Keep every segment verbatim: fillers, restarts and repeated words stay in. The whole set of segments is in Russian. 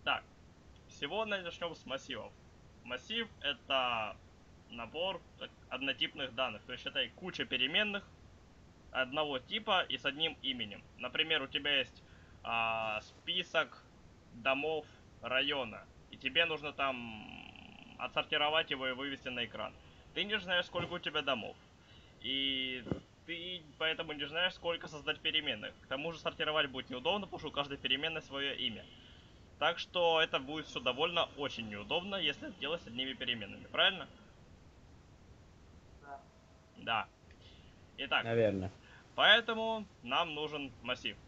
Так, сегодня начнем с массивов. Массив это набор однотипных данных, то есть считай куча переменных одного типа и с одним именем. Например, у тебя есть а, список домов района, и тебе нужно там отсортировать его и вывести на экран. Ты не знаешь, сколько у тебя домов, и ты поэтому не знаешь, сколько создать переменных. К тому же сортировать будет неудобно, потому что у каждой переменной свое имя. Так что это будет все довольно очень неудобно, если это делать с одними переменными, правильно? Да. Да. Итак, Наверное. поэтому нам нужен массив.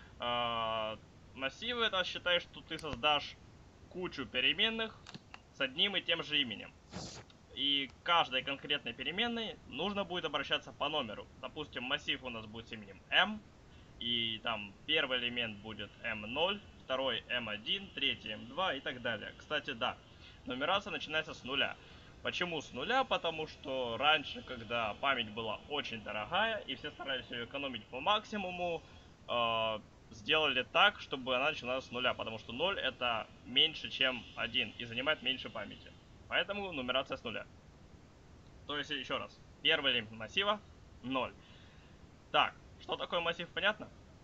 А, массивы это считай, что ты создашь кучу переменных с одним и тем же именем. И каждой конкретной переменной нужно будет обращаться по номеру. Допустим, массив у нас будет с именем m, и там первый элемент будет эм ноль, второй эм один, третий эм два и так далее. Кстати, да, нумерация начинается с нуля. Почему с нуля? Потому что раньше, когда память была очень дорогая и все старались ее экономить по максимуму, э, сделали так, чтобы она начиналась с нуля, потому что ноль это меньше, чем один и занимает меньше памяти. Поэтому нумерация с нуля. То есть, еще раз, первый элемент массива ноль. Так, что такое массив, понятно?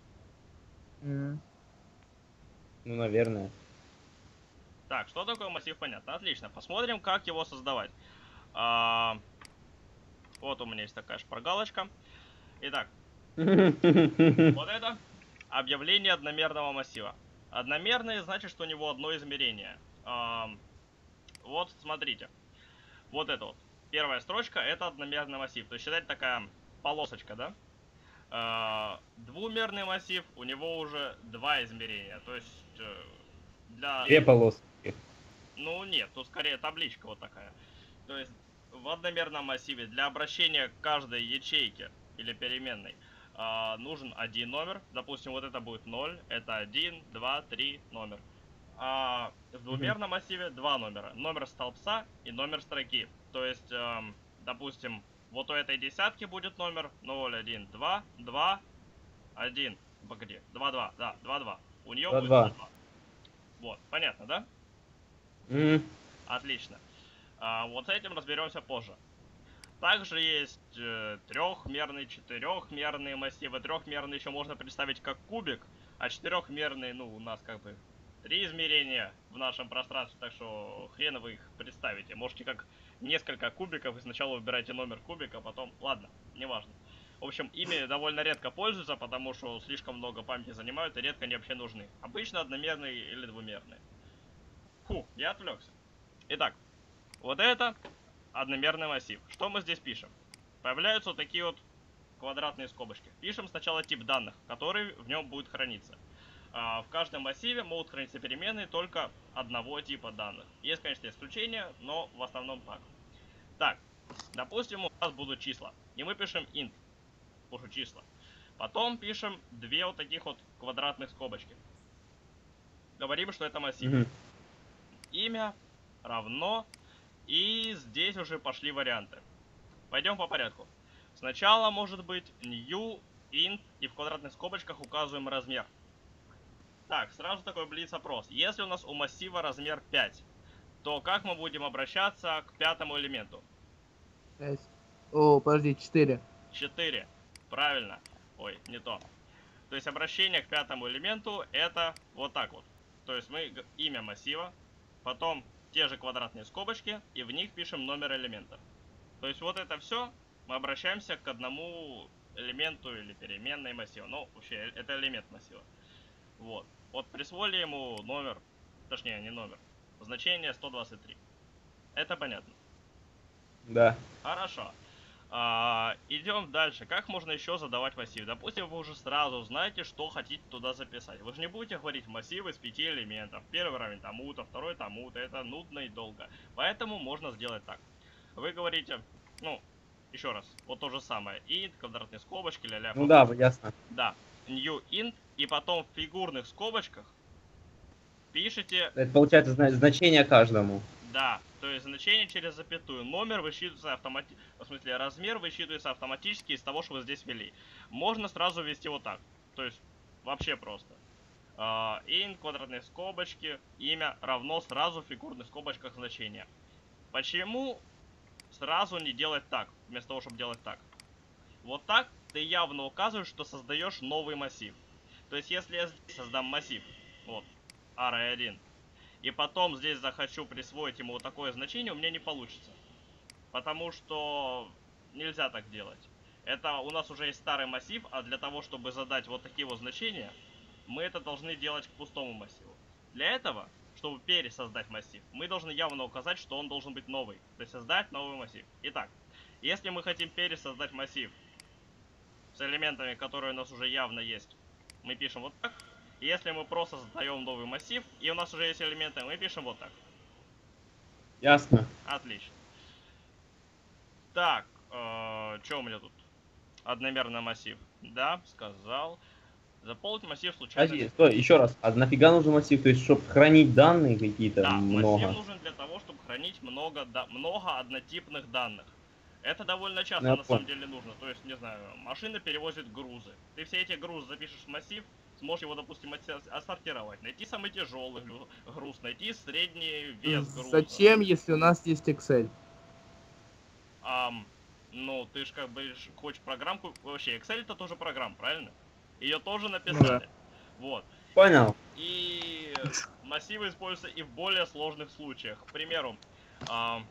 М. Ну, наверное. Так, что такое массив, понятно. Отлично. Посмотрим, как его создавать. А, вот у меня есть такая шпаргалочка. Итак, вот это объявление одномерного массива. Одномерный значит, что у него одно измерение. А, вот, смотрите. Вот это вот. Первая строчка это одномерный массив. То есть, считайте, такая полосочка, да? А, двумерный массив, у него уже два измерения. То есть, э, для... Две полоски. Ну нет, тут скорее табличка вот такая. То есть в одномерном массиве для обращения к каждой ячейке или переменной э, нужен один номер. Допустим, вот это будет ноль, это один, два, три номер. А в двумерном массиве два номера. Номер столбца и номер строки. То есть, э, допустим, вот у этой десятки будет номер ноль, один, два, два, один. Погоди, два, два, да, два, два. У нее будет два, два. Вот, понятно, да? Mm. Отлично. А, вот с этим разберемся позже. Также есть э, трехмерный, четырехмерные массивы. Трехмерный еще можно представить как кубик, а четырехмерный, ну, у нас как бы три измерения в нашем пространстве, так что хрен вы их представите. Можете как несколько кубиков и сначала выбираете номер кубика, потом... Ладно, неважно. В общем, ими довольно редко пользуются, потому что слишком много памяти занимают и редко они вообще нужны. Обычно одномерные или двумерные. Фу, я отвлекся. Итак, вот это одномерный массив. Что мы здесь пишем? Появляются вот такие вот квадратные скобочки. Пишем сначала тип данных, который в нем будет храниться. А в каждом массиве могут храниться переменные только одного типа данных. Есть, конечно, исключения, но в основном так. Так, допустим, у нас будут числа. И мы пишем int, пишу числа. Потом пишем две вот таких вот квадратных скобочки. Говорим, что это массив. Mm-hmm. Имя равно, и здесь уже пошли варианты. Пойдем по порядку. Сначала может быть new, int, и в квадратных скобочках указываем размер. Так, сразу такой блиц-опрос. Если у нас у массива размер пять, то как мы будем обращаться к пятому элементу? пять. О, подожди, четыре. четыре. Правильно. Ой, не то. То есть обращение к пятому элементу это вот так вот. То есть мы имя массива, потом те же квадратные скобочки, и в них пишем номер элемента. То есть вот это все, мы обращаемся к одному элементу или переменной массива. Ну, вообще, это элемент массива. Вот. Вот присвоили ему номер, точнее, не номер, значение сто двадцать три. Это понятно? Да. Хорошо. А, идем дальше. Как можно еще задавать массив? Допустим, вы уже сразу знаете, что хотите туда записать. Вы же не будете говорить массив из пяти элементов. Первый равен тому-то, второй тому-то. Это нудно и долго. Поэтому можно сделать так. Вы говорите, ну, еще раз, вот то же самое. Int, квадратные скобочки, ля-ля. Ну да, ясно. Да. New int, и потом в фигурных скобочках пишите... Это получается значение каждому. Да, то есть значение через запятую. Номер высчитывается автоматически, в смысле размер высчитывается автоматически из того, что вы здесь ввели. Можно сразу ввести вот так. То есть вообще просто. а, int, квадратные скобочки, имя равно сразу в фигурных скобочках значение. Почему сразу не делать так, вместо того, чтобы делать так? Вот так ты явно указываешь, что создаешь новый массив. То есть, если я здесь создам массив, вот, array один, и потом здесь захочу присвоить ему вот такое значение, у меня не получится. Потому что нельзя так делать. Это у нас уже есть старый массив, а для того, чтобы задать вот такие вот значения, мы это должны делать к пустому массиву. Для этого, чтобы пересоздать массив, мы должны явно указать, что он должен быть новый. То есть создать новый массив. Итак, если мы хотим пересоздать массив с элементами, которые у нас уже явно есть, мы пишем вот так. Если мы просто создаем новый массив, и у нас уже есть элементы, мы пишем вот так. Ясно. Отлично. Так, э, что у меня тут? Одномерный массив. Да, сказал. Заполнить массив случайно. Подожди, стой, еще раз. А нафига нужен массив? То есть, чтобы хранить данные какие-то Да, много? массив нужен для того, чтобы хранить много, да, много однотипных данных. Это довольно часто Ну, я на самом понял. деле нужно. То есть, не знаю, машина перевозит грузы. Ты все эти грузы запишешь в массив, сможешь его, допустим, отсе- отсортировать. Найти самый тяжелый гру- груз, найти средний вес груза. Зачем, если у нас есть Excel? Ам, ну, ты же как бы ж хочешь программку... Вообще, Excel это тоже программа, правильно? Ее тоже написали. Вот. Понял. И массивы используются и в более сложных случаях. К примеру, ам,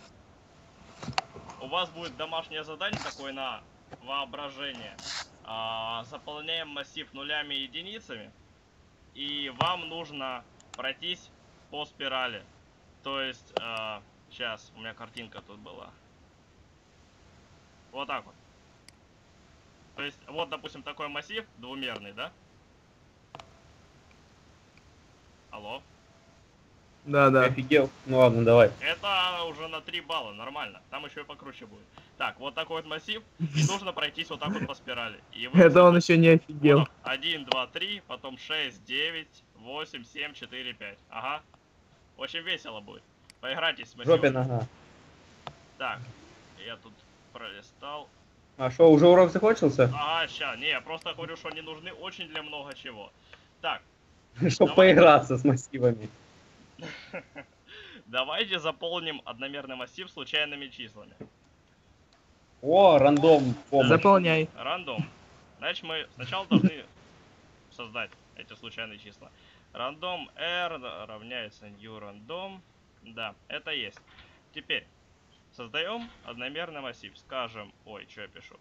у вас будет домашнее задание такое на воображение. А, заполняем массив нулями и единицами. И вам нужно пройтись по спирали. То есть, а, сейчас, у меня картинка тут была. Вот так вот. То есть, вот, допустим, такой массив двумерный, да? Алло? Да, Я да. офигел. Ну ладно, давай. Это уже на три балла, нормально. Там еще и покруче будет. Так, вот такой вот массив. И нужно пройтись вот так вот по спирали. И вы Это он высыпать- еще не офигел. Вот он. один, два, три, потом шесть, девять, восемь, семь, четыре, пять. Ага. Очень весело будет. Поиграйтесь с В жопе массивом. нога. Так, я тут пролистал. А что, уже урок закончился? Ага, ща. Не, я просто говорю, что они нужны очень для много чего. Так, Чтобы давай. поиграться с массивами. давайте заполним одномерный массив случайными числами. О, рандом помощь. Заполняй. Рандом. Значит, мы сначала должны создать эти случайные числа. Рандом r равняется new random. Да, это есть. Теперь создаем одномерный массив. Скажем, ой, что я пишу?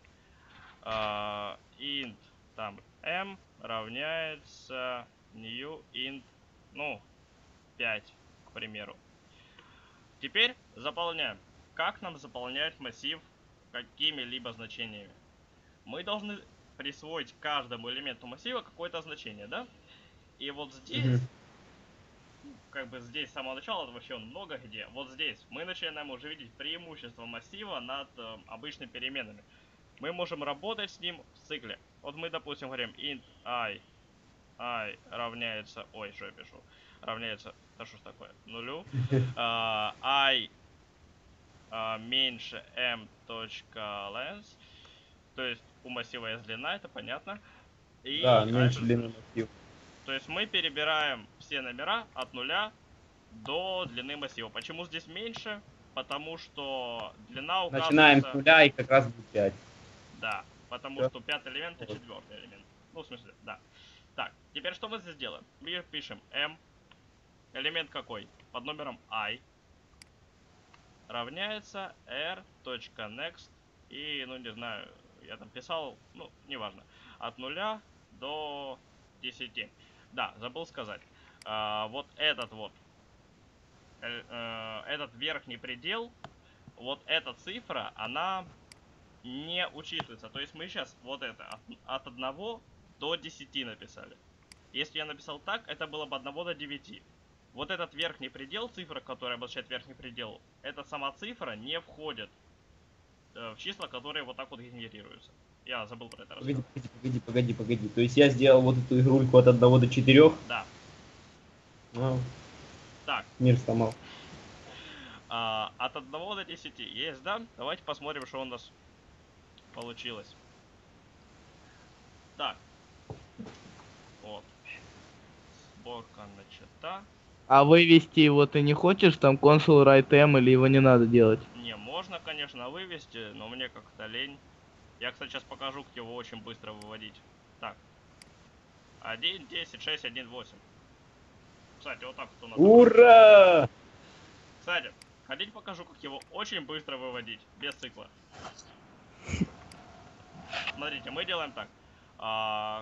А, int там m равняется new int, ну, пять, к примеру. Теперь заполняем. Как нам заполнять массив какими-либо значениями? Мы должны присвоить каждому элементу массива какое-то значение, да? И вот здесь, Мгм. как бы здесь с самого начала, вообще он много где, вот здесь мы начинаем уже видеть преимущество массива над э, обычными переменными. Мы можем работать с ним в цикле. Вот мы, допустим, говорим int i, i равняется, ой, что я пишу, равняется, да что ж такое, нулю, а, i а, меньше m.length, то есть у массива есть длина, это понятно. И Да, i меньше плюс длины плюс. массива. То есть мы перебираем все номера от нуля до длины массива. Почему здесь меньше? Потому что длина Начинаем с указывается... нуля и как раз будет пять. Да, потому Всё. что пятый элемент и Вот. четвертый элемент. Ну, в смысле, да. Так, теперь что мы здесь делаем? Мы пишем m, элемент какой? Под номером i, равняется r.next, и, ну, не знаю, я там писал, ну, неважно, от нуля до десяти. Да, забыл сказать. А, вот этот вот, э, э, этот верхний предел, вот эта цифра, она не учитывается. То есть мы сейчас вот это от, от одного до десяти написали. Если я написал так, это было бы от одного до девяти. Вот этот верхний предел, цифра, которая обозначает верхний предел, эта сама цифра не входит э, в числа, которые вот так вот генерируются. Я забыл про это Погоди, рассказать. погоди, погоди, погоди, погоди. То есть я сделал вот эту игрульку от одного до четырех. Да. Ну, Так, мир сломал. а, от одного до десяти есть, да? Давайте посмотрим, что у нас получилось. Так. Вот. Сборка начата. А вывести его ты не хочешь? Там console write m или его не надо делать? Не, можно, конечно, вывести, но мне как-то лень. Я, кстати, сейчас покажу, как его очень быстро выводить. Так. один, десять, шесть, один, восемь. Кстати, вот так вот у нас. Ура! Кстати, хотите покажу, как его очень быстро выводить, без цикла. Смотрите, мы делаем так. А,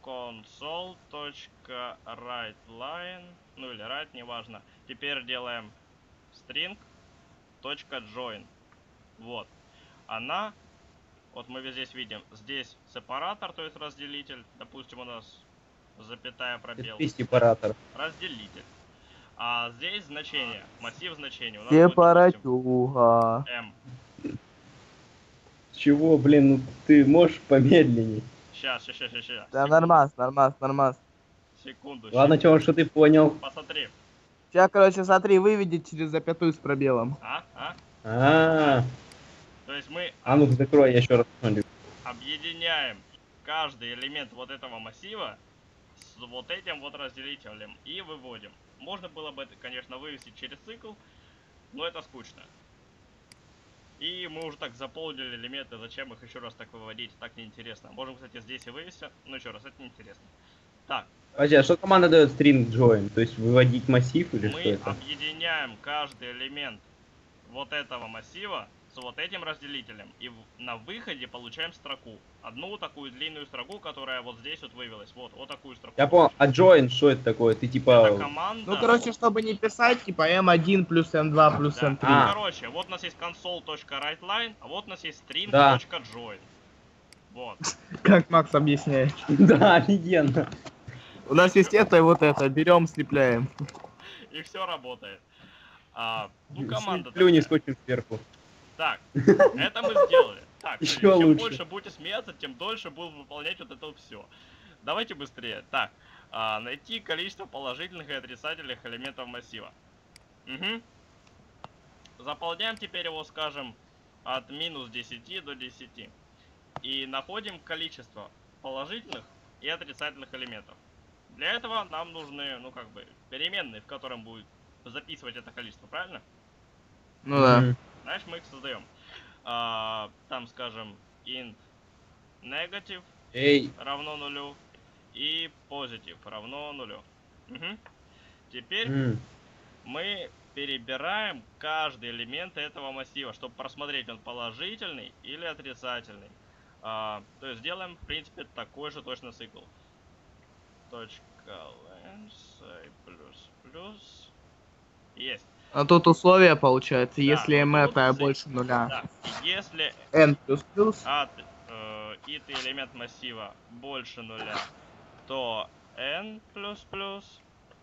console.writeLine, ну или write, неважно. Теперь делаем string.join. Вот. Она, вот мы здесь видим, здесь сепаратор, то есть разделитель. Допустим, у нас запятая пробел. Это сепаратор. Разделитель. А здесь значение, массив значений. У нас будет, допустим, Сепаратюга. M. Чего, блин, ну ты можешь помедленней? Сейчас, сейчас, сейчас, сейчас. Да нормас, нормас, нормас. Секунду. Ладно, секунду. чего, что ты понял? Посмотри. Сейчас, короче, смотри, выведет через запятую с пробелом. А? А? А, То есть мы а ну закрой, я еще раз посмотрю. объединяем каждый элемент вот этого массива с вот этим вот разделителем и выводим. Можно было бы это, конечно, вывести через цикл, но это скучно. И мы уже так заполнили элементы, зачем их еще раз так выводить, так неинтересно. Можем, кстати, здесь и вывести, но еще раз, это неинтересно. Так, Подожди, а что команда дает string join? То есть выводить массив или что мы это? объединяем каждый элемент вот этого массива с вот этим разделителем. И в- на выходе получаем строку. Одну такую длинную строку, которая вот здесь вот вывелась. Вот, вот такую строку. Я понял, а join что это такое? Ты Это типа... команда. Ну, короче, чтобы не писать, типа эм один плюс эм два плюс Да. эм три. Ну, А. короче, вот у нас есть console.writeLine, а вот у нас есть Да. string.join. Вот. Как Макс объясняет. Да, офигенно. У нас есть это и вот это. Берем, слепляем. И все работает. А, ну, команда Плюни такая. скотчем сверху. Так, это мы сделали. Так, Ещё чем лучше. больше будете смеяться, тем дольше буду выполнять вот это все. Давайте быстрее. Так, а, найти количество положительных и отрицательных элементов массива. Угу. Заполняем теперь его, скажем, от минус десяти до десяти. И находим количество положительных и отрицательных элементов. Для этого нам нужны, ну как бы, переменные, в котором будет записывать это количество, правильно? Ну да. Мгм. Знаешь, мы их создаем. А, там, скажем, int negative Эй, равно нулю и positive равно нулю. Мгм. Теперь м, мы перебираем каждый элемент этого массива, чтобы просмотреть, он положительный или отрицательный. А, то есть делаем, в принципе, такой же точно цикл. Точка length плюс плюс. Есть. А тут условие получается, Да, если ну m тут это цик- больше нуля. Да. Если n плюс плюс. от э, ит элемент массива больше нуля, то n плюс плюс.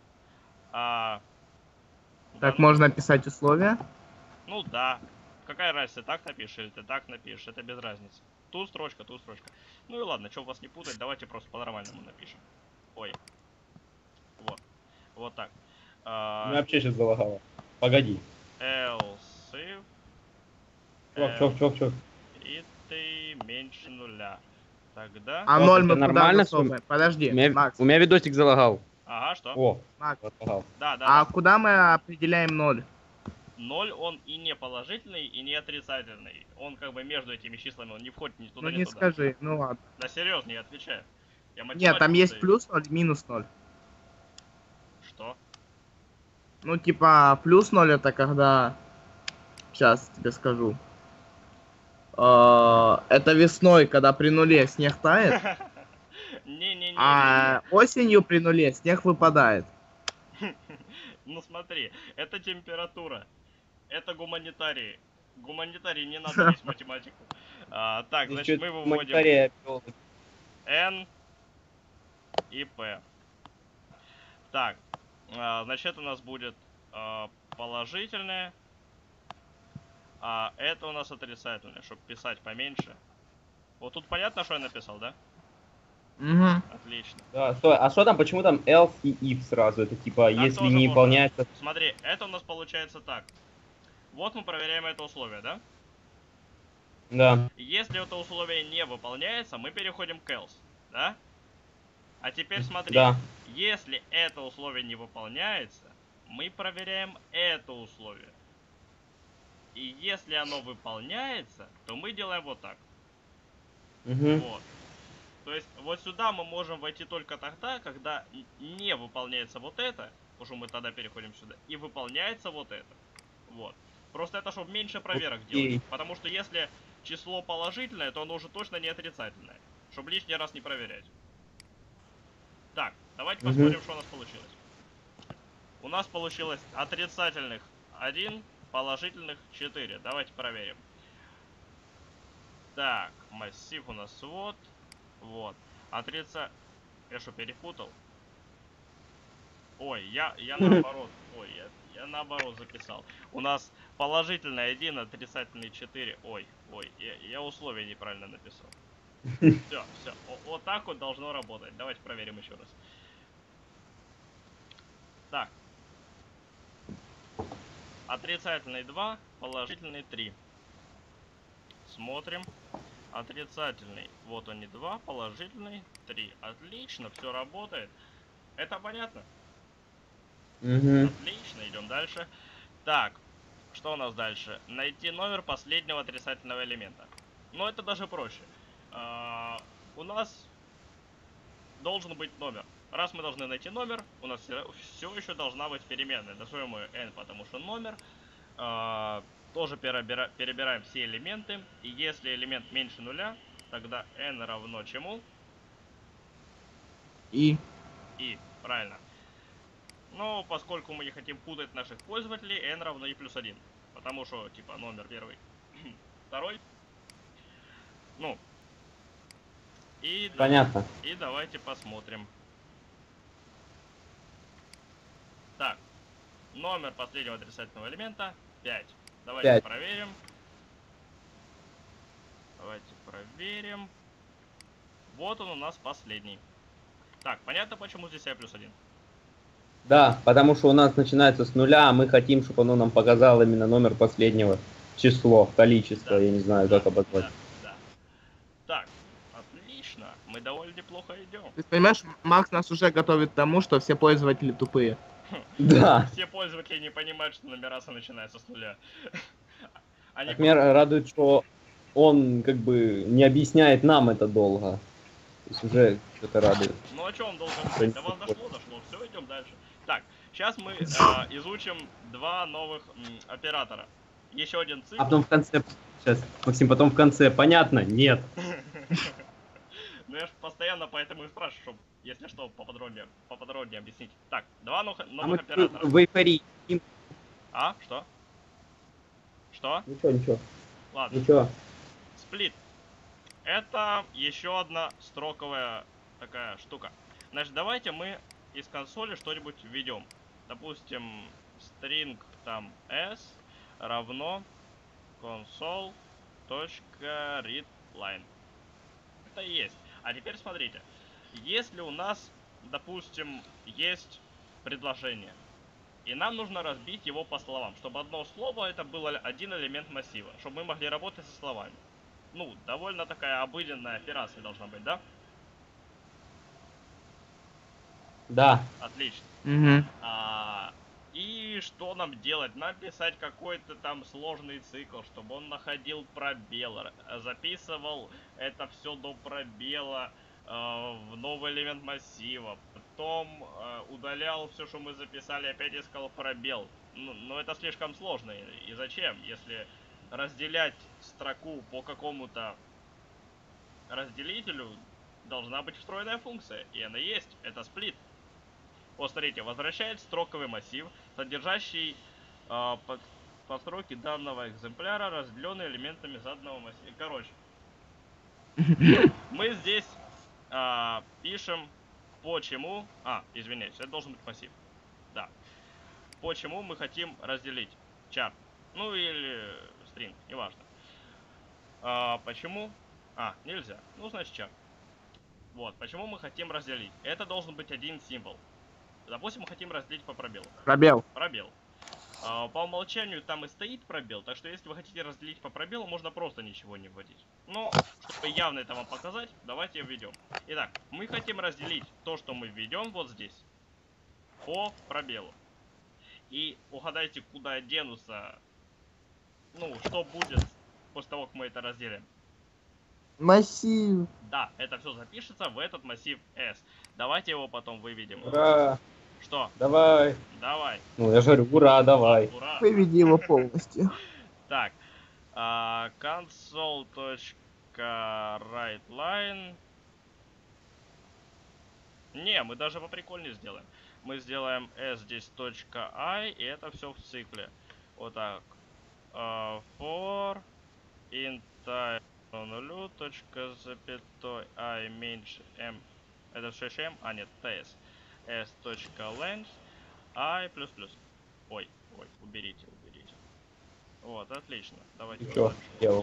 А в Так данном- можно писать условия. Ну да. Какая разница, так напишешь или ты так напишешь, это без разницы. Тут строчка, тут строчка. Ну и ладно, чтобы вас не путать, давайте просто по-нормальному напишем. Ой. Вот. Вот так. А, меня вообще сейчас залагало. Погоди. else if Чувак, чувак, чувак, чувак. и ты меньше нуля. Тогда... А Вот ноль это мы куда нормально, засовываем? Подожди, У меня, Макс, у меня видосик залагал. Ага, что? О, Макс. залагал. Да, да, А да. куда мы определяем ноль? Ноль он и не положительный, и не отрицательный. Он как бы между этими числами, он не входит ни туда, Ну ни не туда. скажи, ну ладно. Да серьезно, я отвечаю. Я Нет, там математику есть сдаю. плюс ноль и минус ноль. Что? Ну типа плюс ноль это когда... Сейчас тебе скажу. А, это весной, когда при нуле снег тает, Не-не-не. а осенью при нуле снег выпадает. Ну смотри, это температура. Это гуманитарии. Гуманитарии не надо есть математику. А, так, значит, мы выводим Гуманитария, биолог. N и P. Так, а, значит, у нас будет а, положительное, а это у нас отрицательное, чтобы писать поменьше. Вот тут понятно, что я написал, да? Угу. Отлично. Да, стой, а что там, почему там else и if сразу? Это типа, если тоже не можно. выполняется... Смотри, это у нас получается так. Вот мы проверяем это условие, да? Да. Если это условие не выполняется, мы переходим к else, да? А теперь смотри, Да. если это условие не выполняется, мы проверяем это условие. И если оно выполняется, то мы делаем вот так. Мгм. Вот. То есть вот сюда мы можем войти только тогда, когда н- не выполняется вот это, потому что мы тогда переходим сюда, и выполняется вот это. Вот. Просто это, чтобы меньше проверок Окей. делать. Потому что если число положительное, то оно уже точно не отрицательное. Чтобы лишний раз не проверять. Так, давайте Мгм. посмотрим, что у нас получилось. У нас получилось отрицательных один, положительных четыре. Давайте проверим. Так, массив у нас вот. Вот. Отрица... Я что, перепутал? Ой, я, я наоборот. Ой, я, я наоборот записал. У нас положительный один, отрицательный четыре. Ой, ой, я, я условия неправильно написал. Все, все. Вот так вот должно работать. Давайте проверим еще раз. Так. Отрицательный два, положительный три. Смотрим. Отрицательный. Вот они два, положительный три. Отлично, все работает. Это понятно? Мгм. Отлично, идем дальше. Так, что у нас дальше? Найти номер последнего отрицательного элемента. Но это даже проще. А, у нас должен быть номер. Раз мы должны найти номер, у нас все еще должна быть переменная. Назовем ее n, потому что номер. А, тоже перебира перебираем все элементы. И если элемент меньше нуля, тогда n равно чему? И И, правильно. Но поскольку мы не хотим путать наших пользователей, n равно и плюс один. Потому что, типа, номер первый, второй. Ну. И, да- Понятно. и давайте посмотрим. Так. Номер последнего отрицательного элемента пять. Давайте Пять. проверим. Давайте проверим. Вот он у нас последний. Так, понятно, почему здесь i плюс один? Да, потому что у нас начинается с нуля, а мы хотим, чтобы оно нам показало именно номер последнего, число, количество, Да. я не знаю, Да, как обозвать. да, да. Так, отлично. Мы довольно неплохо идем. ты понимаешь, Макс нас уже готовит к тому, что все пользователи тупые. Да. Все пользователи не понимают, что нумерация начинается с нуля. Они Так меня радует, что он как бы не объясняет нам это долго. То есть уже что-то радует. Ну а что он должен В быть? До принципе, вас вот. дошло, дошло. Все, идем дальше. Так, сейчас мы э, изучим два новых м, оператора. Еще один А цикл. потом в конце, сейчас, Максим, потом в конце, понятно? Нет. Ну я ж постоянно поэтому и спрашиваю, чтобы, если что, поподробнее, поподробнее объяснить. Так, два новых, А новых мы оператора. в эйфории. А, что? Что? Ничего, ничего, Ладно. ничего. Сплит. Это еще одна строковая такая штука. Значит, давайте мы из консоли что-нибудь введем. Допустим, string там s равно console.readline. Это есть. А теперь смотрите. Если у нас, допустим, есть предложение, и нам нужно разбить его по словам, чтобы одно слово это было один элемент массива, чтобы мы могли работать со словами. Ну, довольно такая обыденная операция должна быть, да? Да. Отлично. Угу. А, и что нам делать? Написать какой-то там сложный цикл, чтобы он находил пробел, р- записывал это все до пробела э, в новый элемент массива, потом э, удалял все, что мы записали, опять искал пробел. Ну, но это слишком сложно. И, и зачем? Если разделять строку по какому-то разделителю, должна быть встроенная функция. И она есть. Это сплит. Вот смотрите, возвращает строковый массив, содержащий э, под, постройки данного экземпляра, разделенные элементами заданного массива. Короче, мы здесь э, пишем почему... А, извиняюсь, это должен быть массив. Да. Почему мы хотим разделить char. Ну или string, неважно. А, почему... А, нельзя. Ну, значит char. Вот, почему мы хотим разделить. Это должен быть один символ. Допустим, мы хотим разделить по пробелу. Пробел. Пробел. А, по умолчанию там и стоит пробел, так что если вы хотите разделить по пробелу, можно просто ничего не вводить. Но, чтобы явно это вам показать, давайте введем. Итак, мы хотим разделить то, что мы введем вот здесь, по пробелу. И угадайте, куда денутся, ну, что будет после того, как мы это разделим. Массив. Да, это все запишется в этот массив S. Давайте его потом выведем. Ура! Что? Давай. Давай. Ну, я же говорю, ура, давай. Ура. Выведи его полностью. Так, а, console.writeLine. Не, мы даже поприкольнее сделаем. Мы сделаем s здесь .i, и это все в цикле. Вот так. Uh, for int нулю, точка, запятой, i меньше m. Это шесть m, а нет, ts. s.length, i плюс плюс. Ой, ой, уберите, уберите. Вот, отлично. Давайте. Чё делал?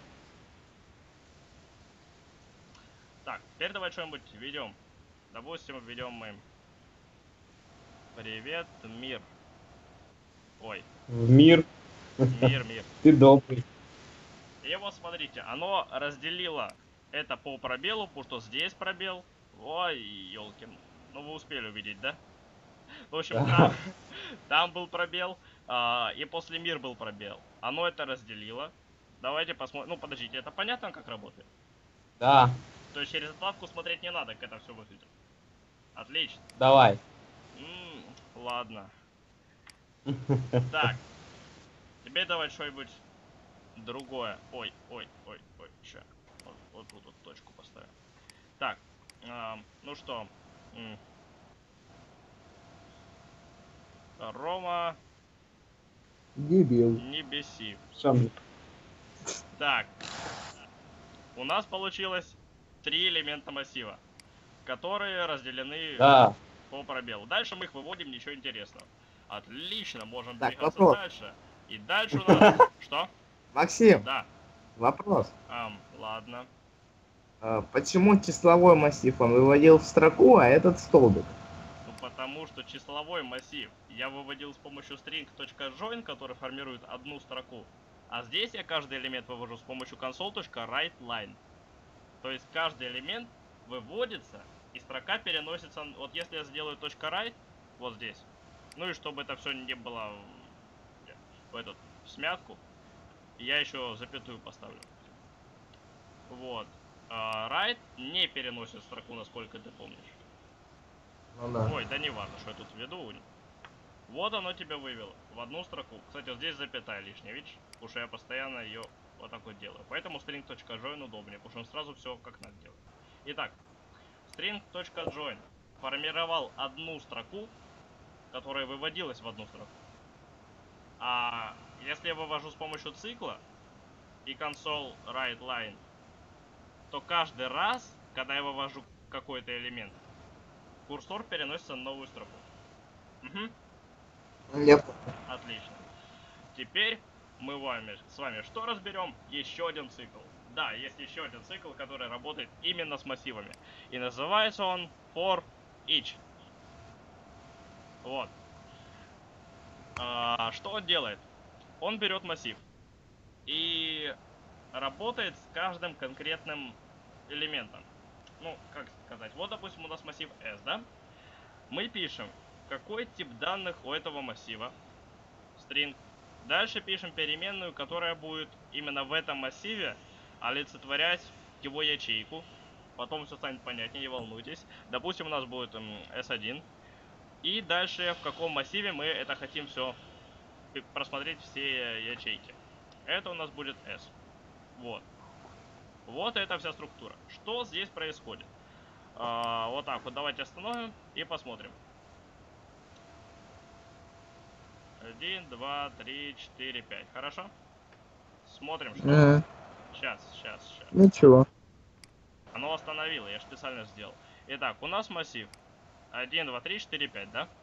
Так, теперь давай что-нибудь введем. Допустим, введем мы. Привет, мир. Ой. В мир. Мир, мир. Ты добрый. И вот смотрите, оно разделило это по пробелу, потому что здесь пробел. Ой, елки. Ну вы успели увидеть, да? В общем, Да. там, там был пробел, а, и после мир был пробел. Оно это разделило. Давайте посмотрим. Ну подождите, это понятно, как работает? Да, То есть через отладку смотреть не надо, как это все выглядит. Отлично. давай. М, ладно. Так. Теперь давай что-нибудь другое. Ой, ой, ой, ой, ща. Вот, вот тут вот точку поставим. Так, а, ну что. М. Рома, Дебил. не беси. Сам. Так. У нас получилось три элемента массива, которые разделены Да. по пробелу. Дальше мы их выводим, ничего интересного. Отлично, можем Так, двигаться вопрос. дальше. И дальше у нас... Что? Максим, Да. вопрос. Ам, ладно. А, Почему числовой массив он выводил в строку, а этот в столбик? Ну потому что числовой массив я выводил с помощью string.join, который формирует одну строку. А здесь я каждый элемент вывожу с помощью console.writeLine. То есть каждый элемент выводится, и строка переносится... Вот если я сделаю .write вот здесь, ну и чтобы это все не было в, в эту в смятку, я еще запятую поставлю. Вот. А, write не переносит строку, насколько ты помнишь. Ну да. Ой, да не важно, что я тут введу. Вот оно тебя вывело в одну строку. Кстати, вот здесь запятая лишняя, видишь? Потому что я постоянно ее вот так вот делаю. Поэтому string.join удобнее, потому что он сразу все как надо делает. Итак, string.join формировал одну строку, которая выводилась в одну строку. А если я вывожу с помощью цикла и console writeLine, то каждый раз, когда я вывожу какой-то элемент, курсор переносится на новую строку. Угу. Я понял. Отлично. Теперь мы вами, с вами что разберем? Еще один цикл. Да, есть еще один цикл, который работает именно с массивами. И называется он for each. Вот. А, что он делает? Он берет массив и работает с каждым конкретным элементом. Ну, как сказать, вот, допустим, у нас массив S, да? Мы пишем, какой тип данных у этого массива, string. Дальше пишем переменную, которая будет именно в этом массиве олицетворять его ячейку. Потом все станет понятнее, не волнуйтесь. Допустим, у нас будет эс один. И дальше в каком массиве мы это хотим все просмотреть, все ячейки. Это у нас будет S. Вот. Вот это вся структура. Что здесь происходит? А, вот так вот давайте остановим и посмотрим. Один, два, три, четыре, пять. Хорошо? Смотрим, что. Ага. Сейчас, сейчас, сейчас. Ничего. Оно остановило, я же специально сделал. Итак, у нас массив один, два, три, четыре, пять, да?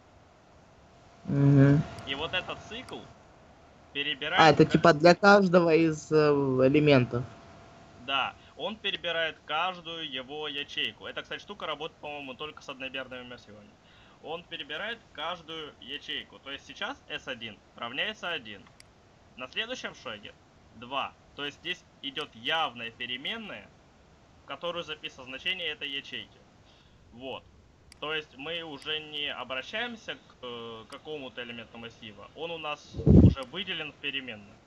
Угу. И вот этот цикл перебирает... А, это ка- типа для каждого из э, элементов. Да, он перебирает каждую его ячейку. Эта, кстати, штука работает, по-моему, только с одномерными массивами. он перебирает каждую ячейку. То есть сейчас эс один равняется один. На следующем шаге два. То есть здесь идет явная переменная, в которую записано значение этой ячейки. Вот. То есть мы уже не обращаемся к э, какому-то элементу массива. Он у нас уже выделен в переменную.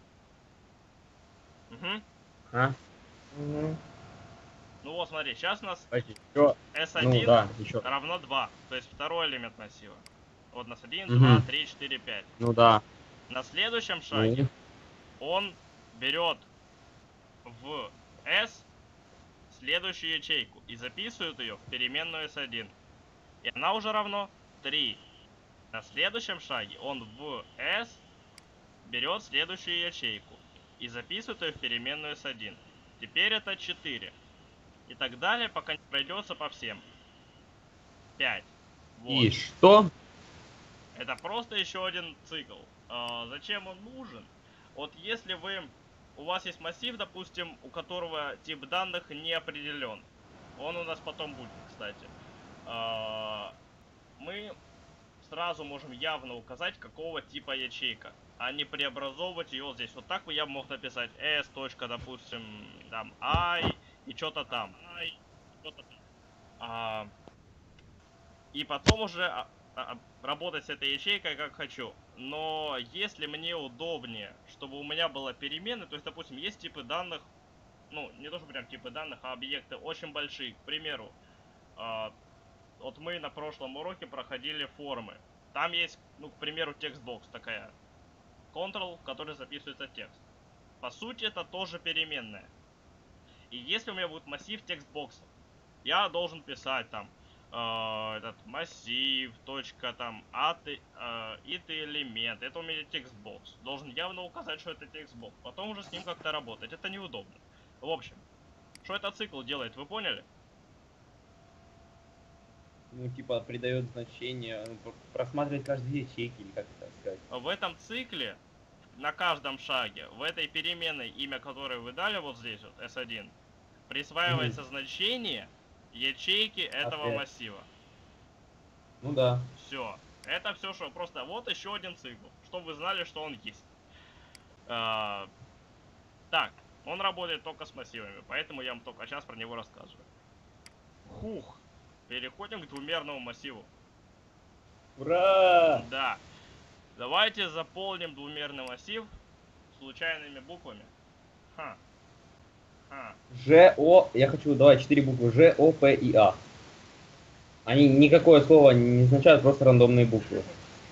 Угу. А? Мгм. Ну вот смотри, сейчас у нас Почти. Чё? эс Ну один да, еще. равно два. То есть второй элемент массива. Вот у нас один, Мгм. два, три, четыре, пять. Ну да. На следующем шаге Ну. он берет в S следующую ячейку и записывает ее в переменную эс один. И она уже равно три. На следующем шаге он в S берет следующую ячейку и записывает ее в переменную эс один. Теперь это четыре. И так далее, пока не пройдется по всем. пять. Вот. И что? Это просто еще один цикл. А, зачем он нужен? Вот если вы... У вас есть массив, допустим, у которого тип данных не определен. Он у нас потом будет, кстати. А, мы сразу можем явно указать, какого типа ячейка, а не преобразовывать ее вот здесь. Вот так я мог написать s, точка, допустим, там, i и что-то там. I, что-то там. А, и потом уже а, а, работать с этой ячейкой как хочу. Но если мне удобнее, чтобы у меня была переменная, то есть, допустим, есть типы данных, ну, не то, что прям типы данных, а объекты очень большие. К примеру, а, вот мы на прошлом уроке проходили формы. Там есть, ну, к примеру, текстбокс такая. Ctrl, в который записывается текст. По сути, это тоже переменная. И если у меня будет массив текстбоксов, я должен писать там э, этот массив, точка там, at, э, it элемент. Это у меня текстбокс. Должен явно указать, что это текстбокс. Потом уже с ним как-то работать. Это неудобно. В общем, что этот цикл делает, вы поняли? Ну, типа, придает значение, ну, просматривать каждый ячейки, или как это сказать. В этом цикле, на каждом шаге, в этой переменной, имя которой вы дали вот здесь вот, эс один, присваивается Мгм. значение ячейки этого Опять. массива. Ну да. Все. Это все, что просто вот еще один цикл, чтобы вы знали, что он есть. А, так, он работает только с массивами, поэтому я вам только сейчас про него рассказываю. Хух. Переходим к двумерному массиву. Ура! Да. Давайте заполним двумерный массив случайными буквами. Ха. Ха. Ж, О, я хочу, давай, четыре буквы. Ж, О, П и А. Они никакое слово не означают, просто рандомные буквы.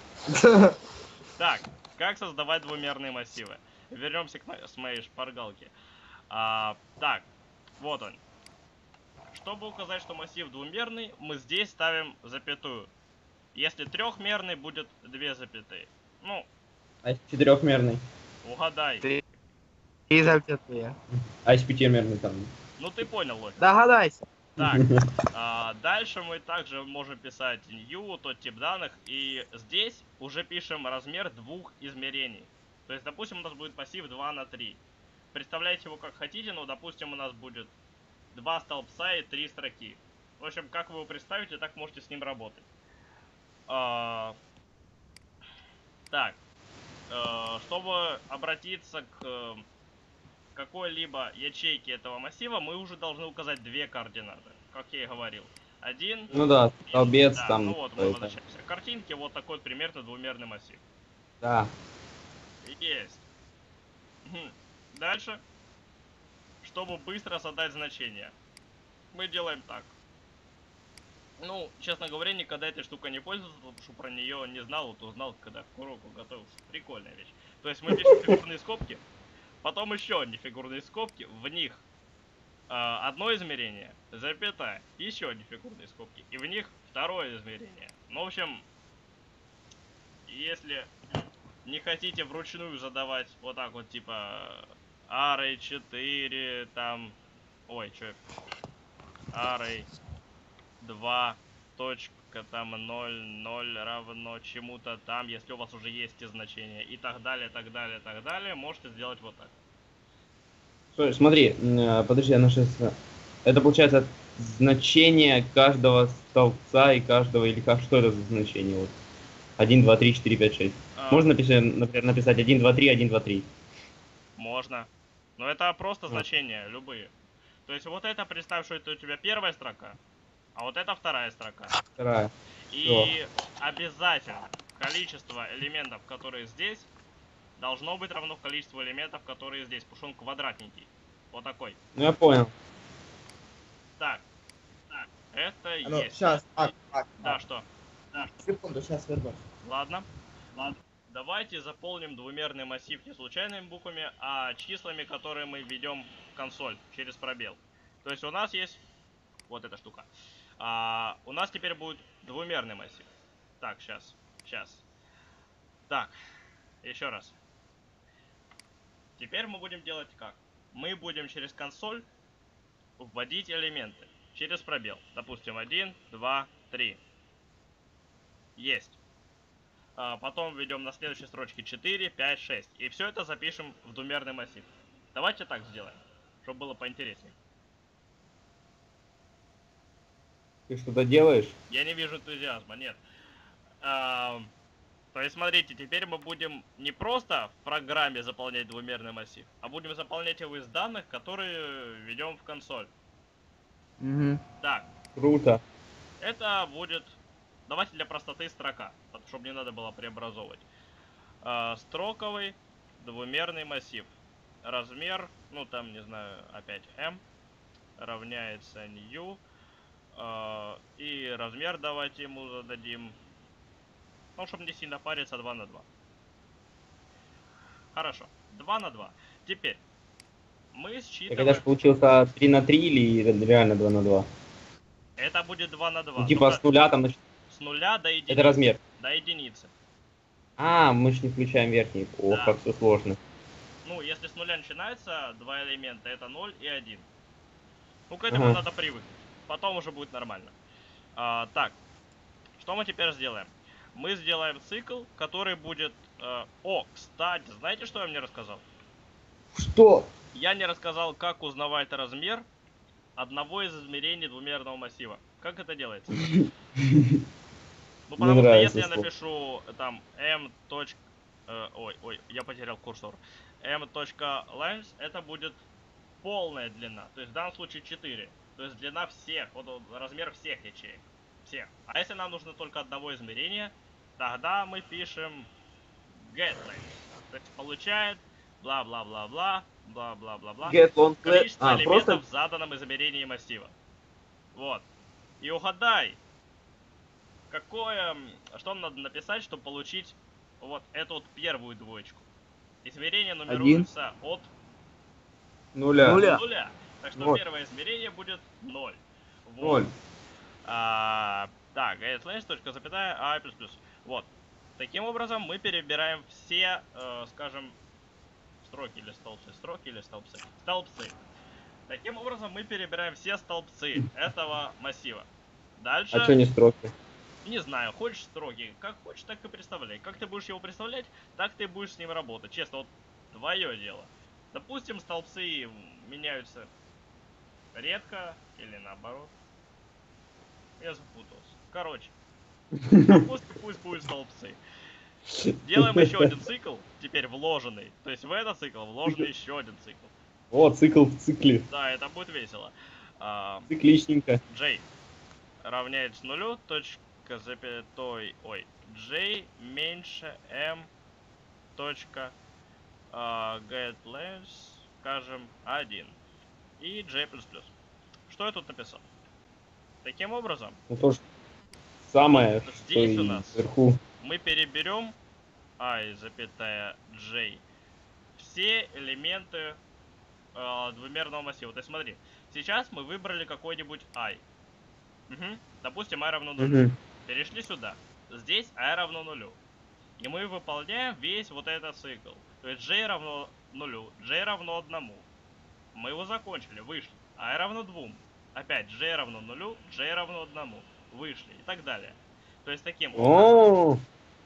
Так, как создавать двумерные массивы? Вернемся к мо- с моей шпаргалке. А, так, вот он. Чтобы указать, что массив двумерный, мы здесь ставим запятую. Если трехмерный, будет две запятые. Ну, А если четырехмерный? угадай. Три и запятые. А если пятимерный там? Ну ты понял логику. Догадайся. Так, а, дальше мы также можем писать new, тот тип данных, и здесь уже пишем размер двух измерений. То есть, допустим, у нас будет массив два на три. Представляйте его как хотите, но, допустим, у нас будет два столбца и три строки. В общем, как вы его представите, так можете с ним работать. А, так, э, чтобы обратиться к э, какой-либо ячейке этого массива, мы уже должны указать две координаты, как я и говорил. Один. Ну да, и- столбец да, там. ну вот мы это. возвращаемся к картинке, вот такой вот примерно двумерный массив. Да. Есть. Мгм. Дальше, чтобы быстро задать значение, мы делаем так. Ну, честно говоря, никогда этой штукой не пользовался, потому что про нее не знал, вот узнал, когда к уроку готовился. Прикольная вещь. То есть мы пишем фигурные скобки, потом еще одни фигурные скобки, в них э, одно измерение, запятая, еще одни фигурные скобки, и в них второе измерение. Ну, в общем, если не хотите вручную задавать вот так вот, типа, array четыре, там, ой, что, array два, точка, там, ноль, ноль равно чему-то там, если у вас уже есть эти значения, и так далее, так далее, так далее, можете сделать вот так. Стой, смотри, м, э, подожди, она сейчас... Это получается значение каждого столбца и каждого, или как, что это за значение? Вот. один, два, три, четыре, пять, шесть. А, Можно написать, например, написать один, два, три, один, два, три. Можно. Но это просто Вот. значения, любые. То есть вот это, представь, что это у тебя первая строка, а вот это вторая строка. Вторая. И обязательно количество элементов, которые здесь, должно быть равно количеству элементов, которые здесь, потому что он квадратненький. Вот такой. Ну я понял. Так. Так. Это А ну, есть. сейчас, так, так, Да, так. что? Секунду, сейчас вернусь. Ладно. Ладно. Давайте заполним двумерный массив не случайными буквами, а числами, которые мы введем в консоль через пробел. То есть у нас есть вот эта штука. А, у нас теперь будет двумерный массив. Так, сейчас. Сейчас. Так. Еще раз. Теперь мы будем делать как? Мы будем через консоль вводить элементы через пробел. Допустим, один, два, три. Есть. А потом введем на следующей строчке четыре, пять, шесть. И все это запишем в двумерный массив. Давайте так сделаем, чтобы было поинтереснее. Ты что-то делаешь? Я не вижу энтузиазма, нет. А, то есть, смотрите, теперь мы будем не просто в программе заполнять двумерный массив, а будем заполнять его из данных, которые введем в консоль. Угу. Так, Круто. это будет, давайте для простоты строка, чтобы не надо было преобразовывать. А, строковый двумерный массив. Размер, ну там, не знаю, опять m равняется new. Uh, и размер давайте ему зададим, ну, чтобы не сильно париться, два на два. Хорошо, два на два. Теперь мы Так считываем... это же получился три на три или реально два на два? Это будет два на два. Ну, типа с нуля там... нач- С нуля до единицы. Это размер. До единицы. А, мы же не включаем верхний. Ох, Да. как все сложно. Ну, если с нуля начинается два элемента, это ноль и один. Ну, к этому Ага. надо привыкнуть. Потом уже будет нормально. А, так, что мы теперь сделаем? Мы сделаем цикл, который будет... э, О, кстати, знаете, что я мне рассказал? Что? Я не рассказал, как узнавать размер одного из измерений двумерного массива. Как это делается? Ну, потому что нравится если я слово. напишу э, там m. точ- э, ой, ой, я потерял курсор. m.length, это будет полная длина. То есть в данном случае четыре. То есть длина всех, вот он, размер всех ячеек. Всех. А если нам нужно только одного измерения, тогда мы пишем getLength. То есть получает бла-бла-бла-бла, бла-бла-бла-бла. Get long length. Количество А, элементов просто... в заданном измерении массива. Вот. И угадай, какое, м, что нам надо написать, чтобы получить вот эту вот первую двоечку. Измерение нумеруется от Нуля. Нуля. нуля. Так что Вот. первое измерение будет ноль. Вот. Ноль. А, так, getLength, точка, запятая, а плюс плюс. Вот. Таким образом мы перебираем все, э, скажем, строки или столбцы, строки или столбцы, столбцы. Таким образом мы перебираем все столбцы этого массива. Дальше, А что не строки? не знаю, хочешь строки, как хочешь, так и представляй. Как ты будешь его представлять, так ты будешь с ним работать. Честно, вот твое дело. Допустим, столбцы меняются редко или наоборот. Я запутался. Короче, допустим, пусть будут столбцы. Делаем еще один цикл, теперь вложенный. То есть в этот цикл вложен еще один цикл. О, цикл в цикле. Да, это будет весело. А, Цикличненько. J равняется нулю, точка, запятой, ой, J меньше M, точка, а, getLength, скажем, один. И J++. Что я тут написал? Таким образом, Ну то же самое, что здесь и у нас вверху. мы переберем I, запятая, J, все элементы э, двумерного массива. То есть смотри, сейчас мы выбрали какой-нибудь I. Мгм. Допустим, I равно нулю. Мгм. Перешли сюда. Здесь I равно нулю. И мы выполняем весь вот этот цикл. То есть J равно нулю, J равно одному. Мы его закончили, вышли. I равно двум. Опять J равно нулю, J равно одному. Вышли и так далее. То есть таким образом. О,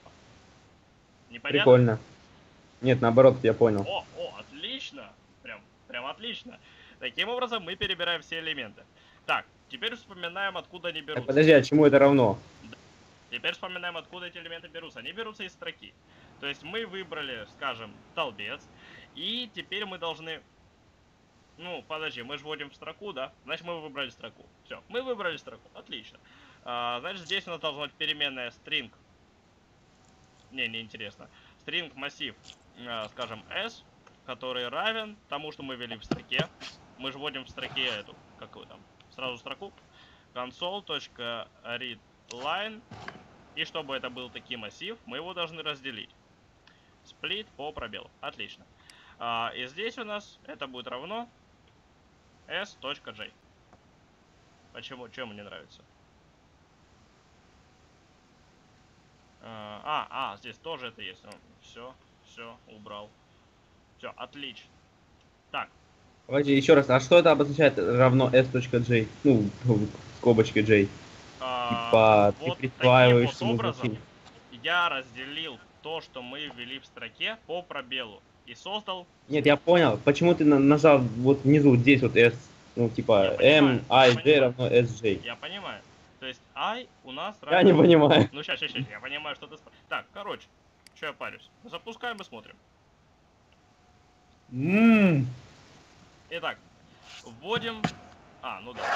Непонятно? прикольно. Нет, наоборот, я понял. О, о, отлично. Прям, прям отлично. Таким образом мы перебираем все элементы. Так, теперь вспоминаем, откуда они Так, берутся. подожди, а чему это равно? Теперь вспоминаем, откуда эти элементы берутся. Они берутся из строки. То есть мы выбрали, скажем, столбец, и теперь мы должны... Ну, подожди, мы же вводим в строку, да? Значит, мы выбрали строку. Все, мы выбрали строку. Отлично. А, значит, здесь у нас должна быть переменная string. Не, не интересно. String массив, а, скажем, s, который равен тому, что мы ввели в строке. Мы же вводим в строке эту, какую там, сразу строку. console.readline. И чтобы это был таки массив, мы его должны разделить. Сплит по пробелу. Отлично. А, и здесь у нас это будет равно s.j. Почему? Чем мне нравится? А, а, здесь тоже это есть. Все, все, убрал. Все, отлично. Так. Давайте еще раз, а что это обозначает равно s.j? Ну, скобочки j. А, Типа, вот ты таким присваиваешь вот образом я разделил то, что мы ввели в строке, по пробелу. И создал... Нет, я понял. Почему ты на- нажал вот внизу, вот здесь вот s, ну типа Я m, понимаю, i, я j понимаю. равно sj. Я понимаю. То есть I у нас Я равен... не понимаю. Ну, сейчас, сейчас, сейчас. Я понимаю, что ты... Так, короче. Что я парюсь? Запускаем и смотрим. Ммм. Итак, вводим... А, ну да.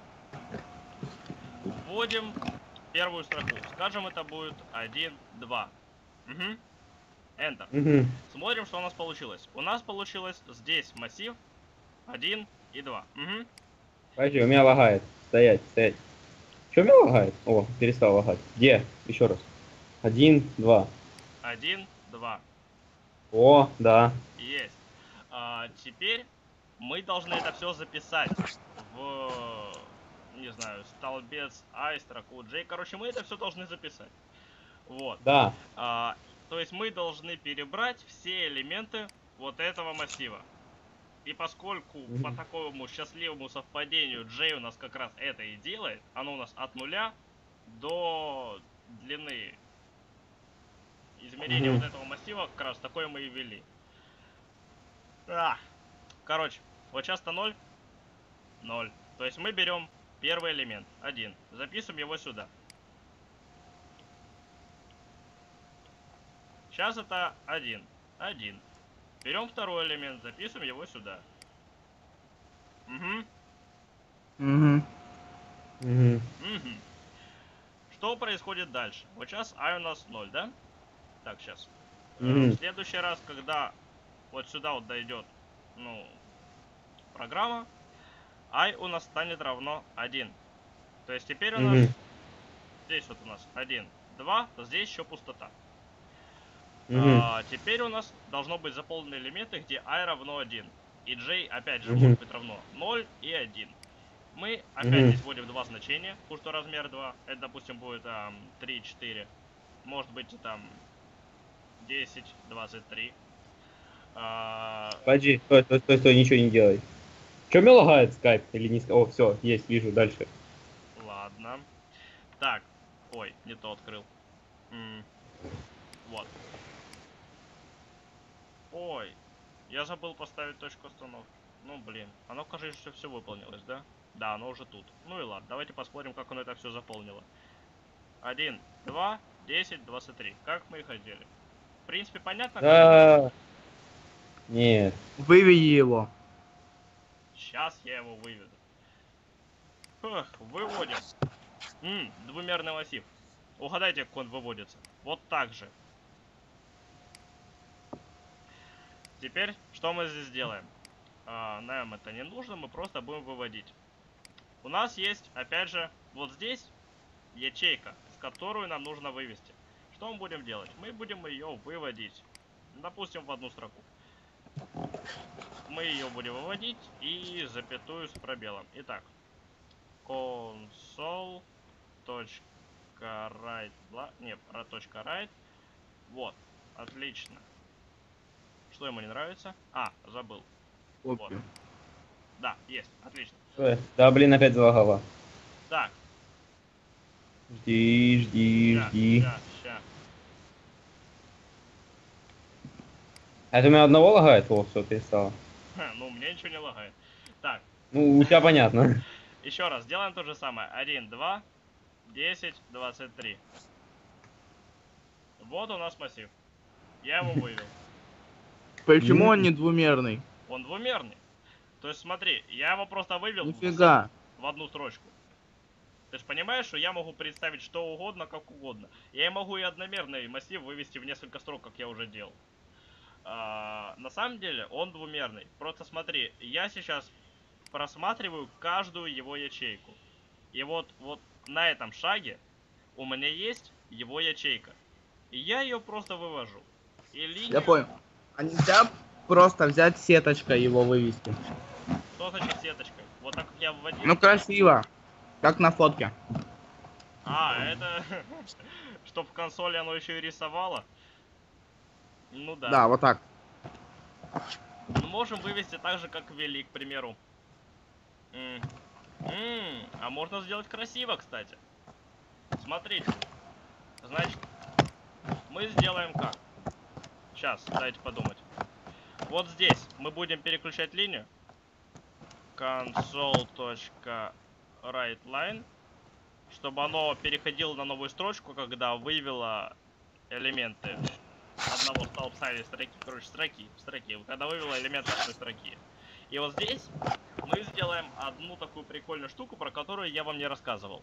Вводим первую строку. Скажем, это будет один, два. Угу. Enter. Угу. Смотрим, что у нас получилось. У нас получилось здесь массив один и два. Угу. Подожди, у меня лагает. Стоять, стоять. Что у меня лагает? О, перестал лагать. Где? Еще раз. Один, два. один, два. О, да. Есть. А, теперь мы должны это все записать в, не знаю, столбец I, строку J. Короче, мы это все должны записать. Вот. Да. А, то есть мы должны перебрать все элементы вот этого массива. И поскольку Мгм. по такому счастливому совпадению J у нас как раз это и делает, оно у нас от нуля до длины измерения Мгм. вот этого массива как раз такое мы и ввели. А, короче, вот сейчас-то ноль. ноль. То есть мы берем первый элемент, один. Записываем его сюда. Сейчас это один. один. Берем второй элемент, записываем его сюда. Угу. Угу. Угу. Угу. Что происходит дальше? Вот сейчас I у нас ноль, да? Так, сейчас. Мгм. В следующий раз, когда вот сюда вот дойдет, ну, программа, I у нас станет равно один. То есть теперь у нас Мгм. здесь вот у нас один, два, здесь еще пустота. Мгм. А, теперь у нас должно быть заполнены элементы, где I равно один. И J опять же Мгм. может быть равно ноль и один. Мы опять Мгм. здесь вводим два значения, потому что размер два. Это, допустим, будет там три, четыре. Может быть и там десять, двадцать три. А, Подожди, стой, стой, стой, стой, ничего не делай. Че мне лагает скайп или не ска- О, все, есть, вижу, дальше. ладно. Так. Ой, не то открыл. М, Вот. Ой, я забыл поставить точку остановки. Ну, блин. Оно, кажется, что все выполнилось, да? Да, оно уже тут. Ну и ладно, давайте посмотрим, как оно это все заполнило. один, два, десять, двадцать три. Как мы и хотели. В принципе, понятно, как это? Да. Нет. Выведи его. Сейчас я его выведу. Эх, выводим. М, двумерный массив. Угадайте, как он выводится. Вот так же. Теперь, что мы здесь делаем? А, нам это не нужно, мы просто будем выводить. У нас есть, опять же, вот здесь ячейка, с которую нам нужно вывести. Что мы будем делать? Мы будем ее выводить, допустим, в одну строку. Мы ее будем выводить и запятую с пробелом. Итак, console.write, не, про .write. Вот, отлично. Что ему не нравится? А, забыл. Вот. Копию. Да, есть, отлично. Стой. Да, блин, опять залагала. Так, Жди, жди, ща, жди. ща, ща. Это у меня одного лагает? О, все, перестало. Ха, ну, у меня ничего не лагает. Так, Ну, у тебя понятно. Еще раз, делаем то же самое. один, два, десять, двадцать три. Вот у нас массив. Я его вывел. Почему М. он не двумерный? Он двумерный. То есть смотри, я его просто вывел Нифига. в одну строчку. Ты же понимаешь, что я могу представить что угодно, как угодно. Я и могу и одномерный массив вывести в несколько строк, как я уже делал. А, на самом деле он двумерный. Просто смотри, я сейчас просматриваю каждую его ячейку. И вот, вот на этом шаге у меня есть его ячейка. И я ее просто вывожу. И линию... Я понял. А нельзя просто взять сеточкой его вывести? Что значит сеточкой? Вот так как я вводил. Ну красиво. Как на фотке. А, это... Чтоб в консоли оно еще и рисовало? Ну да. Да, вот так. Мы можем вывести так же, как ввели, к примеру. М -м, а можно сделать красиво, кстати. Смотрите. Значит, мы сделаем как? Сейчас, дайте подумать. Вот здесь мы будем переключать линию. console.writeLine, чтобы оно переходило на новую строчку, когда вывело элементы одного столбца или строки, короче, строки, строки, когда вывело элементы одной строки. И вот здесь мы сделаем одну такую прикольную штуку, про которую я вам не рассказывал.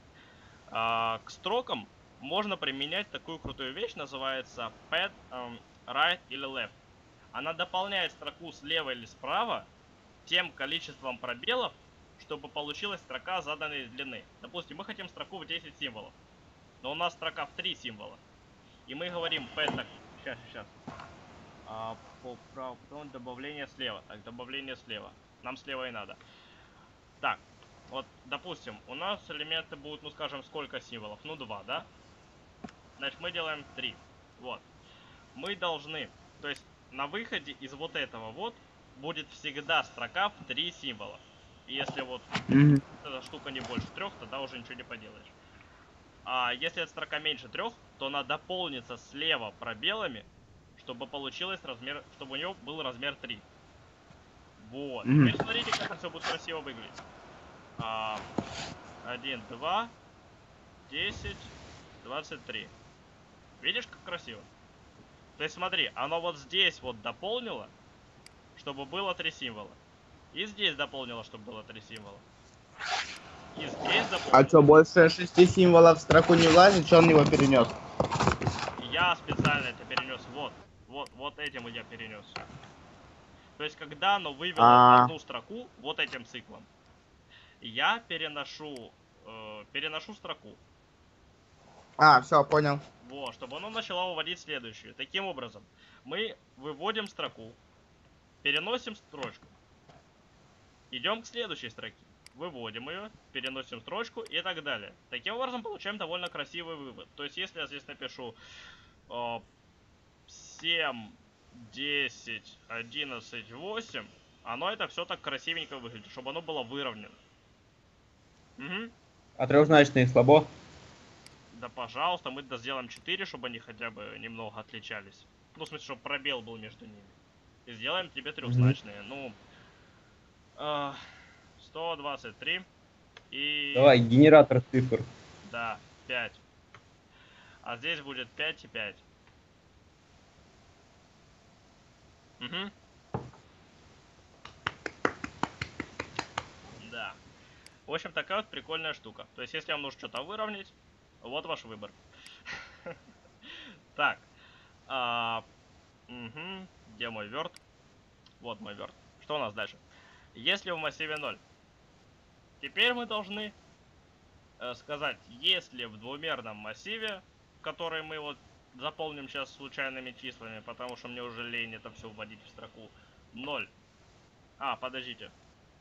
А, к строкам можно применять такую крутую вещь, называется pad um, right или left. Она дополняет строку слева или справа тем количеством пробелов, чтобы получилась строка заданной длины. Допустим, мы хотим строку в десять символов, но у нас строка в три символа. И мы говорим pad так, сейчас, сейчас. А, по праву, потом добавление слева. Так, добавление слева. Нам слева и надо. Так, вот, допустим, у нас элементы будут, ну скажем, сколько символов? Ну, два, да? Значит, мы делаем три. Вот. Мы должны, то есть, на выходе из вот этого вот будет всегда строка в три символа. И если вот Мгм. эта штука не больше трех, тогда уже ничего не поделаешь. А если эта строка меньше трех, то она дополнится слева пробелами, чтобы получилось размер, чтобы у него был размер три. Вот. Мгм. Теперь смотрите, как это все будет красиво выглядеть. А, один, два, десять, двадцать три. Видишь, как красиво? То есть смотри, оно вот здесь вот дополнило, чтобы было три символа. И здесь дополнило, чтобы было три символа. И здесь дополнило. А что, больше шести символов в строку не влазит? Что он его перенес? Я специально это перенес вот. Вот, вот этим я перенес. То есть, когда оно вывело А. одну строку вот этим циклом, я переношу, э, переношу строку. А, все, понял. Вот, чтобы оно начало выводить следующую. Таким образом, мы выводим строку, переносим строчку, идем к следующей строке, выводим ее, переносим строчку и так далее. Таким образом, получаем довольно красивый вывод. То есть, если я здесь напишу э, семь, десять, одиннадцать, восемь, оно это все так красивенько выглядит, чтобы оно было выровнено. Угу. А трехзначные слабо? Да пожалуйста, мы сделаем четыре, чтобы они хотя бы немного отличались. Ну, в смысле, чтобы пробел был между ними. И сделаем тебе трехзначные. Mm-hmm. Ну, э, сто двадцать три и... Давай, генератор цифр. Да, пять. А здесь будет пять и пять. Угу. Да. В общем, такая вот прикольная штука. То есть, если вам нужно что-то выровнять, вот ваш выбор. Так. Угу. Где мой верт? Вот мой верт. Что у нас дальше? Если в массиве ноль. Теперь мы должны сказать, если в двумерном массиве, который мы вот заполним сейчас случайными числами, потому что мне уже лень это все вводить в строку, ноль. А, подождите.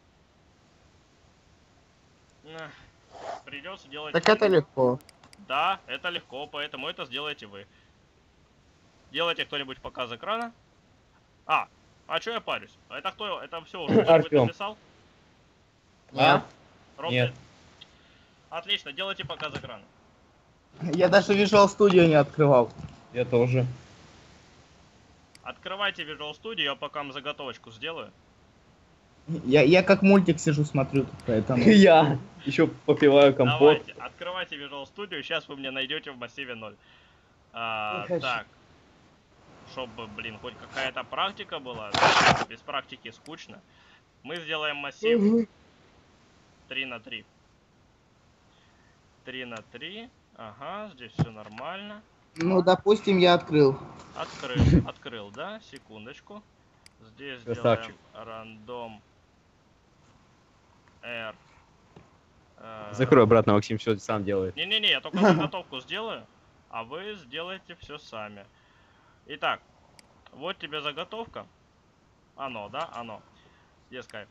Придется делать... Так это легко. Да, это легко, поэтому это сделаете вы. Делайте кто-нибудь показ экрана. А, а что я парюсь? Это кто? Это все уже кто-нибудь написал? А? Ром, Нет. Отлично, делайте показ экрана. Я даже Visual Studio не открывал. Я тоже. Открывайте Visual Studio, я пока вам заготовочку сделаю. Я, я как мультик сижу, смотрю, тут, поэтому... Я еще попиваю компот. Давайте, открывайте Visual Studio, сейчас вы меня найдете в массиве ноль. А, Не хочу. так. Чтобы, блин, хоть какая-то практика была. Без практики скучно. Мы сделаем массив три на три. три на три. Ага, здесь все нормально. Ну, допустим, я открыл. Открыл, открыл, да? Секундочку. Здесь Красавчик. сделаем рандом R. э, Закрой обратно, Максим все сам делает. Не-не-не, я только заготовку сделаю, а вы сделаете все сами. Итак, вот тебе заготовка. Оно, да? Оно. Где скайп?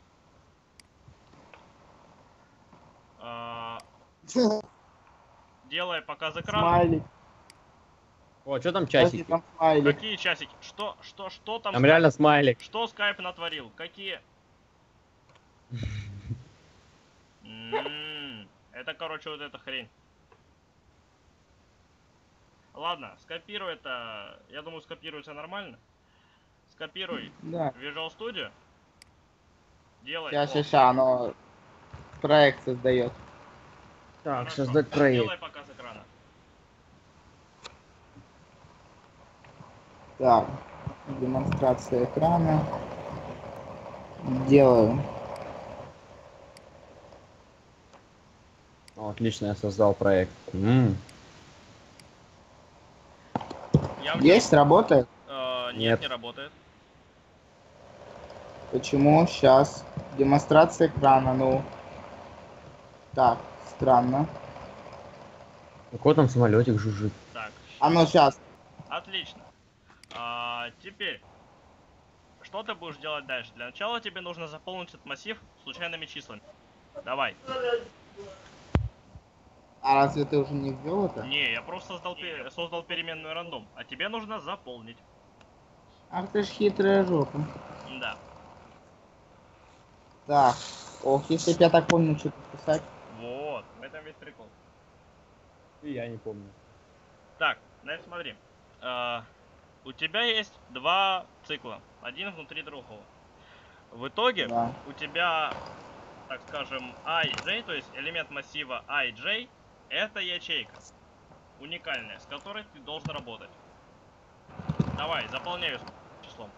А, Делай показ экрана. Смайлик. О, что там Кстати, часики? там смайлик. Какие часики? Что, что, что там? Там скайп- реально смайлик. Что скайп натворил? Какие? М, Это, короче, вот эта хрень. Ладно, скопируй это. Я думаю, скопируется нормально. Скопируй Да. Visual Studio. Делай. Сейчас, О, сейчас, сейчас, оно проект создает. Так, хорошо. создать проект. Делай показ экрана. Так, демонстрация экрана. Делаю. О, отлично, я создал проект. М, Я в Есть, работает? Э, нет, Нет. не работает. Почему? Сейчас. Демонстрация экрана, ну. Так, странно. Какой там самолетик жужжит? Так, Оно сейчас. отлично. А, теперь, что ты будешь делать дальше? Для начала тебе нужно заполнить этот массив случайными числами. Давай. А разве ты уже не ввел это? Не, я просто создал, пе- создал переменную рандом, а тебе нужно заполнить. Ах ты ж хитрая жопа. Да. Так. Ох, если б я так помню, что тут писать. Вот, в этом весь прикол. И я не помню. Так, значит смотри. А, у тебя есть два цикла, один внутри другого. В итоге Да. у тебя, так скажем, ij, то есть элемент массива ij, это ячейка уникальная, с которой ты должен работать. Давай, заполняй её числом.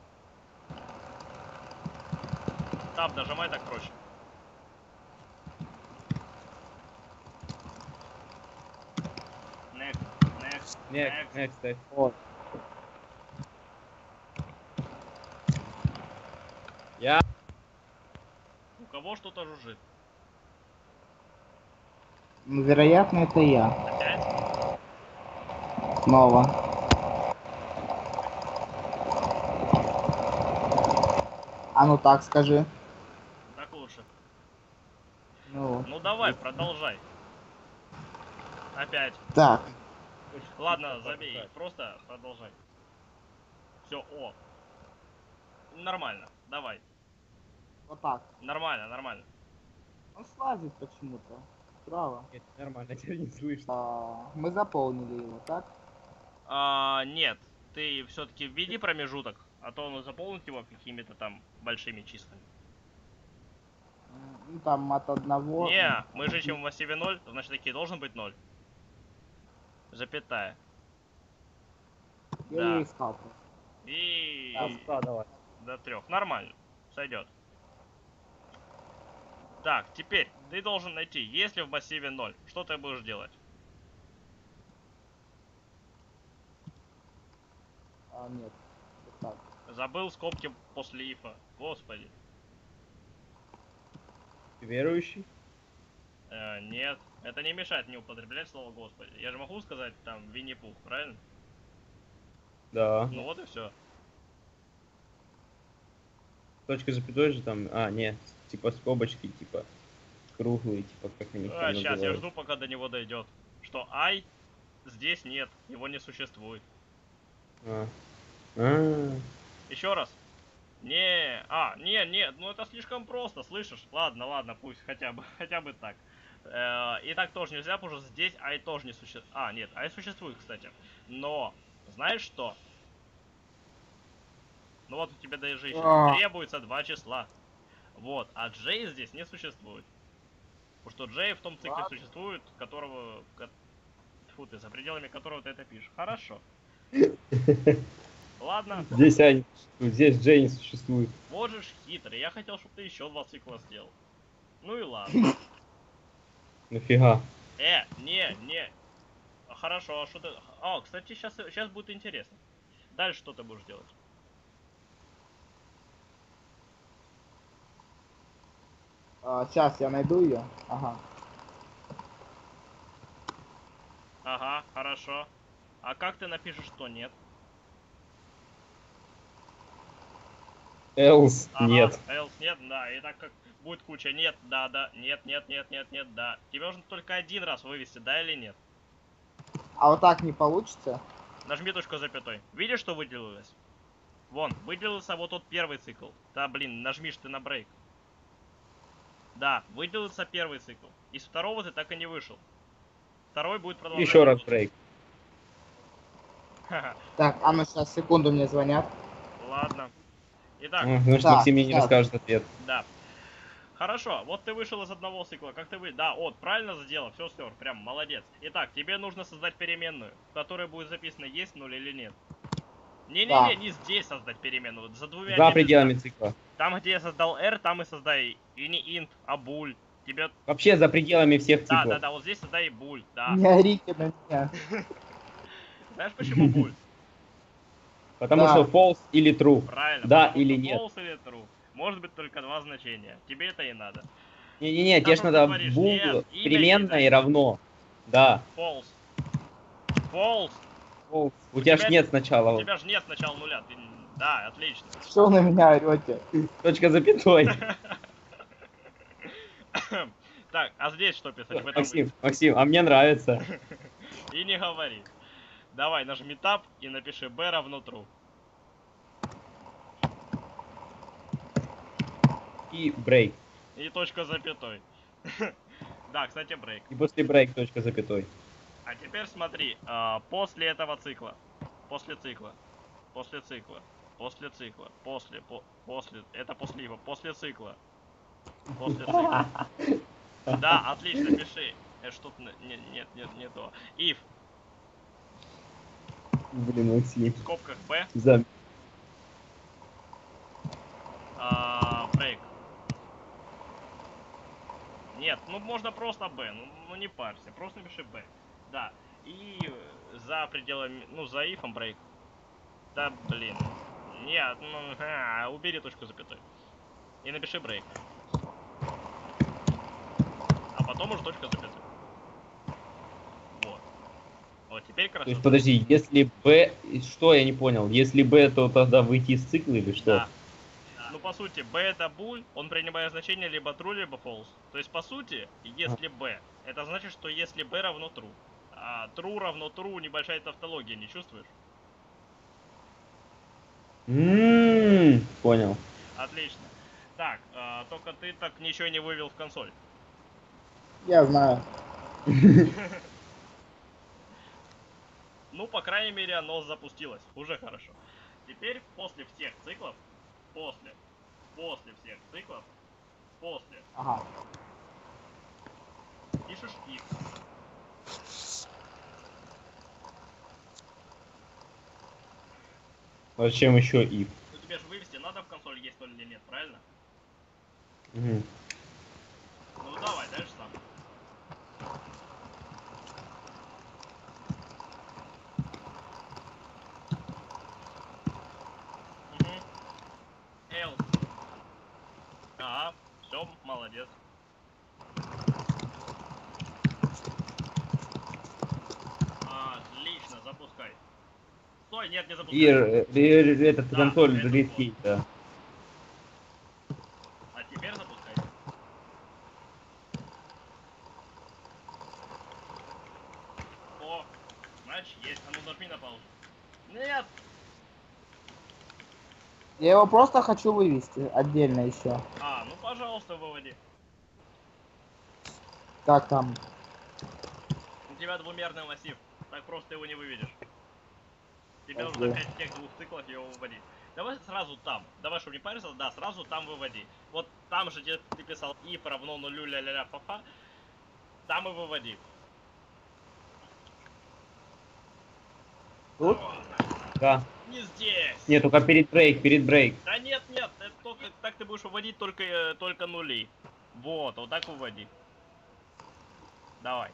Таб нажимай, так проще. Next, next, Next, next. next, Вот. Я. У кого что-то жужжит? Ну, вероятно, это я. Опять? Снова. А ну так скажи. Так лучше. Ну, Ну давай, продолжай. Опять. так. Ладно, забей. Просто продолжай. Все, о. Нормально. Давай. Вот так. Нормально, нормально. Он слазит почему-то. Справа. Нет, нормально, тебя не слышно. А, мы заполнили его, так? А, нет, ты все-таки введи промежуток, а то он заполнит его какими-то там большими числами. М, Ну там от одного. Не, мы же ищем в массиве ноль, значит таки должен быть ноль. Запятая. Я да. ее искал просто. И Да, давай. до трех. Нормально. Сойдет. Так, теперь ты должен найти, если в массиве ноль, что ты будешь делать? А, нет. Вот так. Забыл скобки после ифа. Господи. Ты верующий? Э, нет. Это не мешает мне употреблять слово Господи. Я же могу сказать там Винни-Пух, правильно? Да. Ну вот и все. Точка запятой же там. А, нет. Типа скобочки, типа круглые, типа как они А, там сейчас я называют. жду, пока до него дойдет. Что I здесь нет, его не существует. А. А. Еще раз. Не, а, не, не, ну это слишком просто, слышишь? Ладно, ладно, пусть хотя бы, хотя бы так. Э, и так тоже нельзя, потому что здесь I тоже не существует. А, нет, I существует, кстати. Но, знаешь что? Ну вот у тебя даже еще А. требуется два числа. Вот, а J здесь не существует. Потому что J в том цикле Ладно. существует, которого... ко- Тьфу ты, за пределами которого ты это пишешь. Хорошо. Ладно, Здесь Ань, здесь Джей не существует. можешь хитрый. Я хотел, чтобы ты еще два цикла сделал. Ну и ладно. Нафига? Э, не, не. А, Хорошо, а что ты... О, кстати, сейчас, сейчас будет интересно. Дальше что ты будешь делать? сейчас я найду ее. Ага. Ага, хорошо. А как ты напишешь, что нет? Else Ага, нет. else нет, да. И так как будет куча нет, да, да, нет, нет, нет, нет, нет, да. Тебе нужно только один раз вывести, да или нет? А вот так не получится? Нажми точку запятой. Видишь, что выделилось? Вон, выделился вот тот первый цикл. Да, блин, нажмишь ты на брейк. Да, выделился первый цикл. Из второго ты так и не вышел. Второй будет продолжать. Еще раз брейк. Ха-ха. Так, а ну сейчас, секунду, мне звонят. Ладно. Итак, А, Значит, Так, Максим мне не так. расскажет ответ. да. Хорошо, вот ты вышел из одного цикла. Как ты вы... Да, вот, правильно сделал, все стер, прям молодец. Итак, тебе нужно создать переменную, в которой будет записано, есть нуль или нет. Не-не-не, Да. не здесь создать переменную, вот за двумя За этими пределами местами. цикла. Там, где я создал R, там и создай. И не int, а буль. Тебе... Вообще за пределами всех Да, циклов. да, да, вот здесь создай буль, да. Не орите на меня. Знаешь, почему буль? Потому Да. что false или true. Правильно. Да потому или что нет. false или true. Может быть только два значения. Тебе это и надо. Не-не-не, Да тебе же что ты надо творишь? bool Нет, имя переменная не и равно. Да. False. False. False. У У тебя тебя- ж нет У сначала. тебя же нет сначала нуля. Ты... Да, отлично. Что на меня орете? Точка запятой. Так, а здесь что писать? В этом... Максим, Максим, а мне нравится. И не говори. Давай, нажми Tab и напиши b равно true. И брейк. И точка запятой. Да, кстати, брейк. И после брейк точка запятой. А теперь смотри, а, после этого цикла, после цикла, после цикла, после цикла, после, по, после, это после его, после цикла, после цикла. Да, отлично, пиши. Э, Что-то, не- не- нет, нет, не то. If, Блин, Максим. в скобках b, За... а, break. Нет, ну можно просто b, ну, ну не парься, просто напиши b. Да, и э, за пределами, ну за ифом break. Да, блин. Нет, ну, а, убери точку запятой. И напиши break. А потом уже точка запятой. Вот. Вот, теперь То есть, красота. подожди, если b... Что, я не понял? Если b, то тогда выйти из цикла или что? Да. Ну, по сути, b это буль, он принимает значение либо true, либо false. То есть, по сути, если b, это значит, что если b равно true. А true равно true, небольшая тавтология, не чувствуешь? М, Понял. Отлично. Так, а, только ты так ничего не вывел в консоль. Я знаю. Ну, по крайней мере, оно запустилось. Уже хорошо. Теперь, после всех циклов, после, после всех циклов, после, Ага. пишешь if. А зачем еще if? Ну, тебе же вывести надо в консоль, есть ноль или нет, правильно? Мгм. Ну, давай, дальше сам. Угу. Else. Ага, все, молодец. Отлично, запускай. Стой, нет, не запускай. И э, э, этот Да, консоль это редкий, да. А теперь запускай. О, значит есть. А ну нажми на паузу. Нет! Я его просто хочу вывести отдельно еще. А, ну пожалуйста, выводи. Как там? У тебя двумерный массив. Так просто его не выведешь. Тебе Ого. нужно опять в тех двух циклах его выводить. Давай сразу там. Давай, чтобы не париться, да, сразу там выводи. Вот там же, где ты писал if равно нулю ля-ля-ля фа-фа, там и выводи. Тут? Да. Не здесь. Нет, только перед брейк, перед брейк. Да нет, нет, это только так ты будешь выводить только, э, только нули. Вот, вот так выводи. Давай.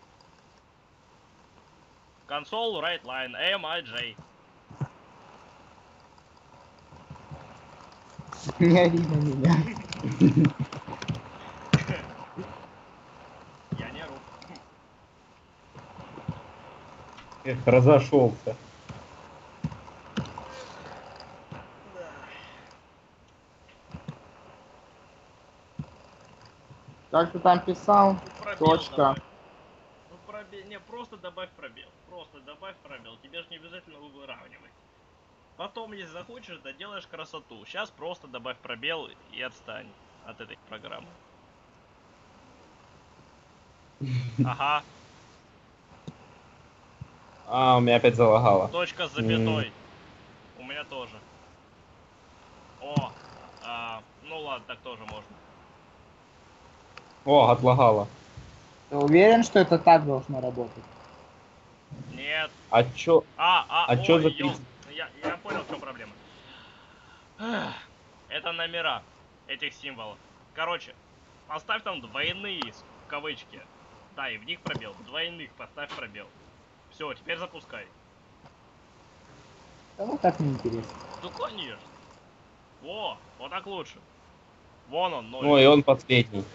Console, right line, M, I, J. Не ори на меня. Я не ору. Эх, разошелся. Как ты там писал? Ну, пробел Точка. добавь. Ну пробел, не, просто добавь пробел. Просто добавь пробел. Тебе же не обязательно выравнивать. Потом, если захочешь, доделаешь красоту. Сейчас просто добавь пробел и отстань от этой программы. Ага, А, у меня опять залагало. точка с запятой. У меня тоже. О, а, ну ладно, так тоже можно. О, отлагало. Ты уверен, что это так должно работать? Нет. А чё? А, а, А чё ой, за ёл- тридцать? Я, я понял, в чем проблема. Эх, это номера этих символов. Короче, поставь там двойные в кавычки. Да, и в них пробел. В двойных поставь пробел. Все, теперь запускай. Да ну так неинтересно. Ну конечно. Во, вот так лучше. Вон он, ноль. Ну и он последний.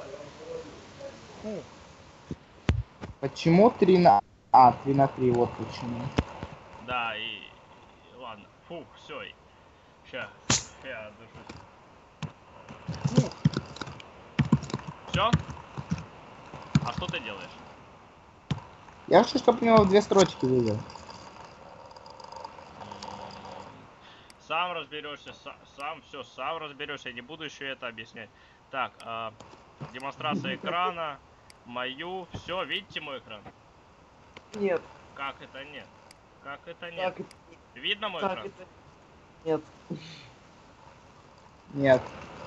Почему три на... А, три на три, вот почему. Да, и... и ладно. Фух, все. Ща, я дышусь. Все? А что ты делаешь? Я хочу, чтобы у него в две строчки вывел. Сам разберешься, са- сам все, сам разберешься. Я не буду еще это объяснять. Так, а, демонстрация экрана, мою, все, видите мой экран? Нет, Как это нет? Как это нет? как это? Видно мой Как экран? это? Нет. Нет.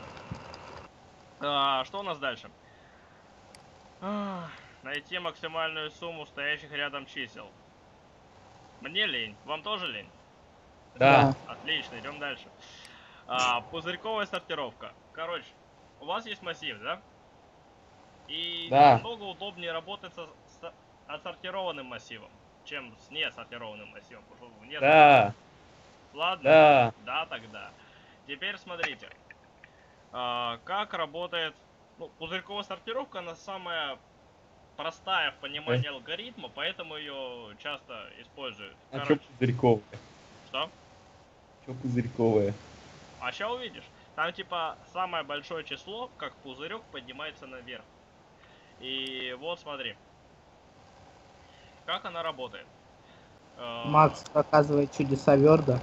А, что у нас дальше? А, найти максимальную сумму стоящих рядом чисел. Мне лень, вам тоже лень? Да. Отлично, идем дальше. А, пузырьковая сортировка. Короче, у вас есть массив, да? И Да. намного удобнее работать со- с отсортированным массивом, чем с неотсортированным массивом. Потому что нет- Да. Ладно? Да. Да, тогда. Теперь смотрите. А, как работает... Ну, пузырьковая сортировка, она самая простая в понимании алгоритма, поэтому ее часто используют. А чё Короче, пузырьковая? что? Чё пузырьковая? А сейчас увидишь. Там типа самое большое число, как пузырек, поднимается наверх. И вот смотри. Как она работает. Э, Макс показывает чудеса Верда.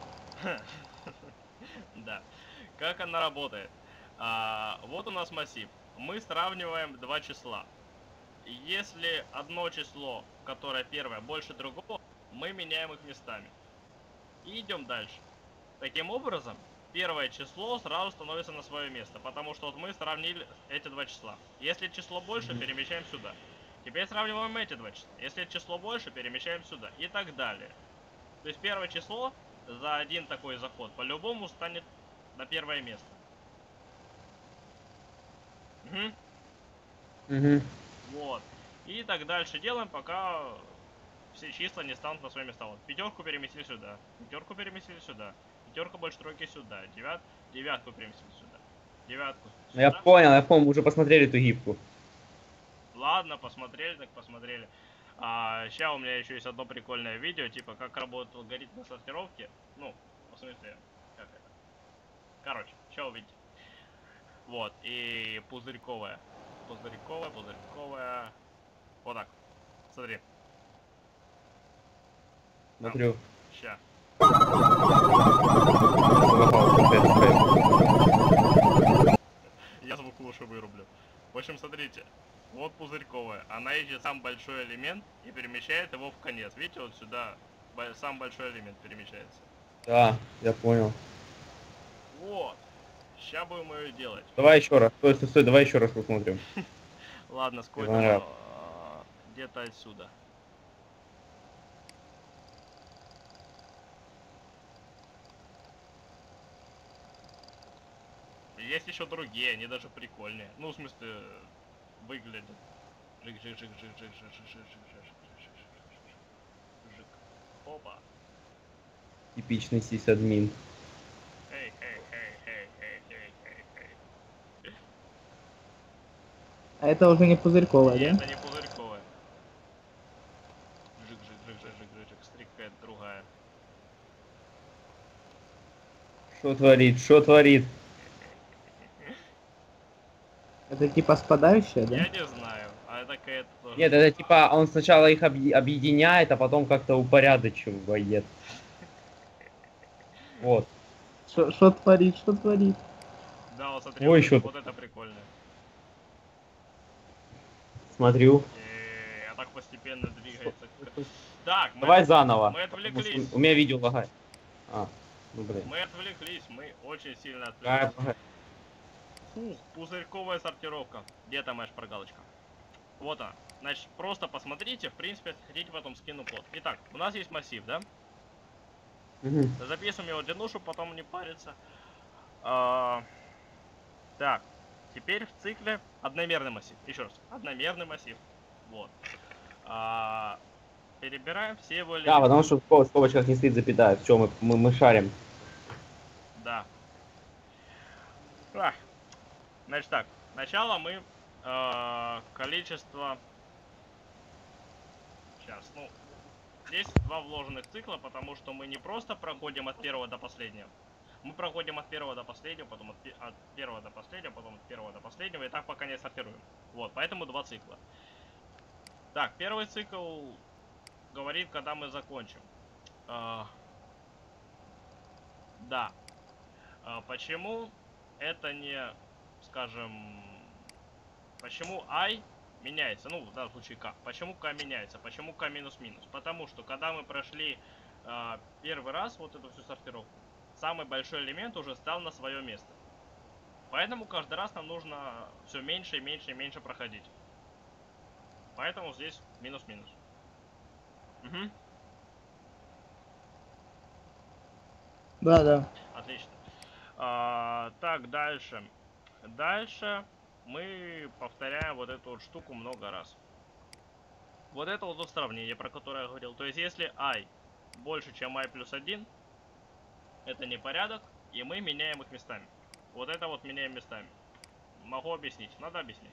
Да. Как она работает. А, вот у нас массив. Мы сравниваем два числа. Если одно число, которое первое, больше другого, мы меняем их местами. И идем дальше. Таким образом, первое число сразу становится на свое место, потому что вот мы сравнили эти два числа. Если число больше, Мгм. перемещаем сюда. Теперь сравниваем эти два числа. Если число больше, перемещаем сюда. И так далее. То есть первое число за один такой заход по-любому станет на первое место. Мгм. Угу. Вот. И так дальше делаем, пока все числа не станут на свои места. Вот пятерку переместили сюда, пятерку переместили сюда, пятерка больше тройки сюда, девят... девятку переместили сюда, девятку Ну я сюда. понял, я помню, мы уже посмотрели эту гибку. Ладно, посмотрели, так посмотрели. А, сейчас у меня еще есть одно прикольное видео, типа как работает алгоритм сортировки. Ну, в смысле, как это. Короче, сейчас увидите. Вот, и пузырьковая. Пузырьковая, пузырьковая. Вот так. Смотри, Смотрю. ща. Залагал опять скайп. Я звук лучше вырублю. В общем, смотрите. Вот пузырьковая. Она ищет сам большой элемент и перемещает его в конец. Видите, вот сюда Бо- Самый большой элемент перемещается. Да, я понял. Вот. Сейчас будем ее делать. Давай еще раз. Стой, стой, стой, давай еще раз посмотрим. Ладно, с Мне какой-то понравилось. а, где-то отсюда. Есть еще другие, они даже прикольнее. Ну, в смысле, выглядят. Жик, жик, жик, жик, жик, жик, жик, жик, жик, жик, жик, жик, жик, жик. Опа. Типичный сисадмин. Эй, эй, эй, эй, эй, эй, эй, эй. А это уже не пузырьковая, Нет, да? это не пузырьковая. Жик, жик, жик, жик, жик, жик, жик. Смотри, какая-то другая. Что творит, что творит? Это типа спадающая, да? Я не знаю, а это какая-то тоже. Нет, это типа он сначала их объ- объединяет, а потом как-то упорядочивает. Вот. Что творит, что творит? Да, вот смотри, Ой, вот, ещё вот это прикольно. Смотрю. Э, а так постепенно двигается. Так, мы, Давай заново. мы потому отвлеклись. что У меня видео лагает. А, ну блин. Мы отвлеклись, мы очень сильно Какая отвлеклись. пога- Фух, пузырьковая сортировка. Где там моя шпаргалочка? Вот она. Значит, просто посмотрите, в принципе, если хотите, потом скину код. Итак, у нас есть массив, да? Мгм. Записываем его длину, чтобы потом не париться. А, так, теперь в цикле одномерный массив. Еще раз, одномерный массив. Вот. А, перебираем все его Да, элементы. потому что в скоб- скобочках не стоит запятая. Все, мы, мы, мы шарим. Да. А, значит так, сначала мы э, количество... Сейчас, ну, здесь два вложенных цикла, потому что мы не просто проходим от первого до последнего. Мы проходим от первого до последнего, потом от, пе- от первого до последнего, потом от первого до последнего, и так пока не сортируем. Вот, поэтому два цикла. Так, первый цикл говорит, когда мы закончим. А, да. А, почему это не, скажем, почему I меняется, ну, в данном случае K. Почему K меняется? Почему K минус-минус? Потому что, когда мы прошли э, первый раз вот эту всю сортировку, самый большой элемент уже стал на свое место. Поэтому каждый раз нам нужно все меньше и меньше и меньше проходить. Поэтому здесь минус-минус. Угу. Да, да. Отлично. А, так, дальше. Дальше мы повторяем вот эту вот штуку много раз. Вот это вот сравнение, про которое я говорил. То есть, если I больше, чем I плюс один, это не порядок, и мы меняем их местами. Вот это вот меняем местами. Могу объяснить? Надо объяснить.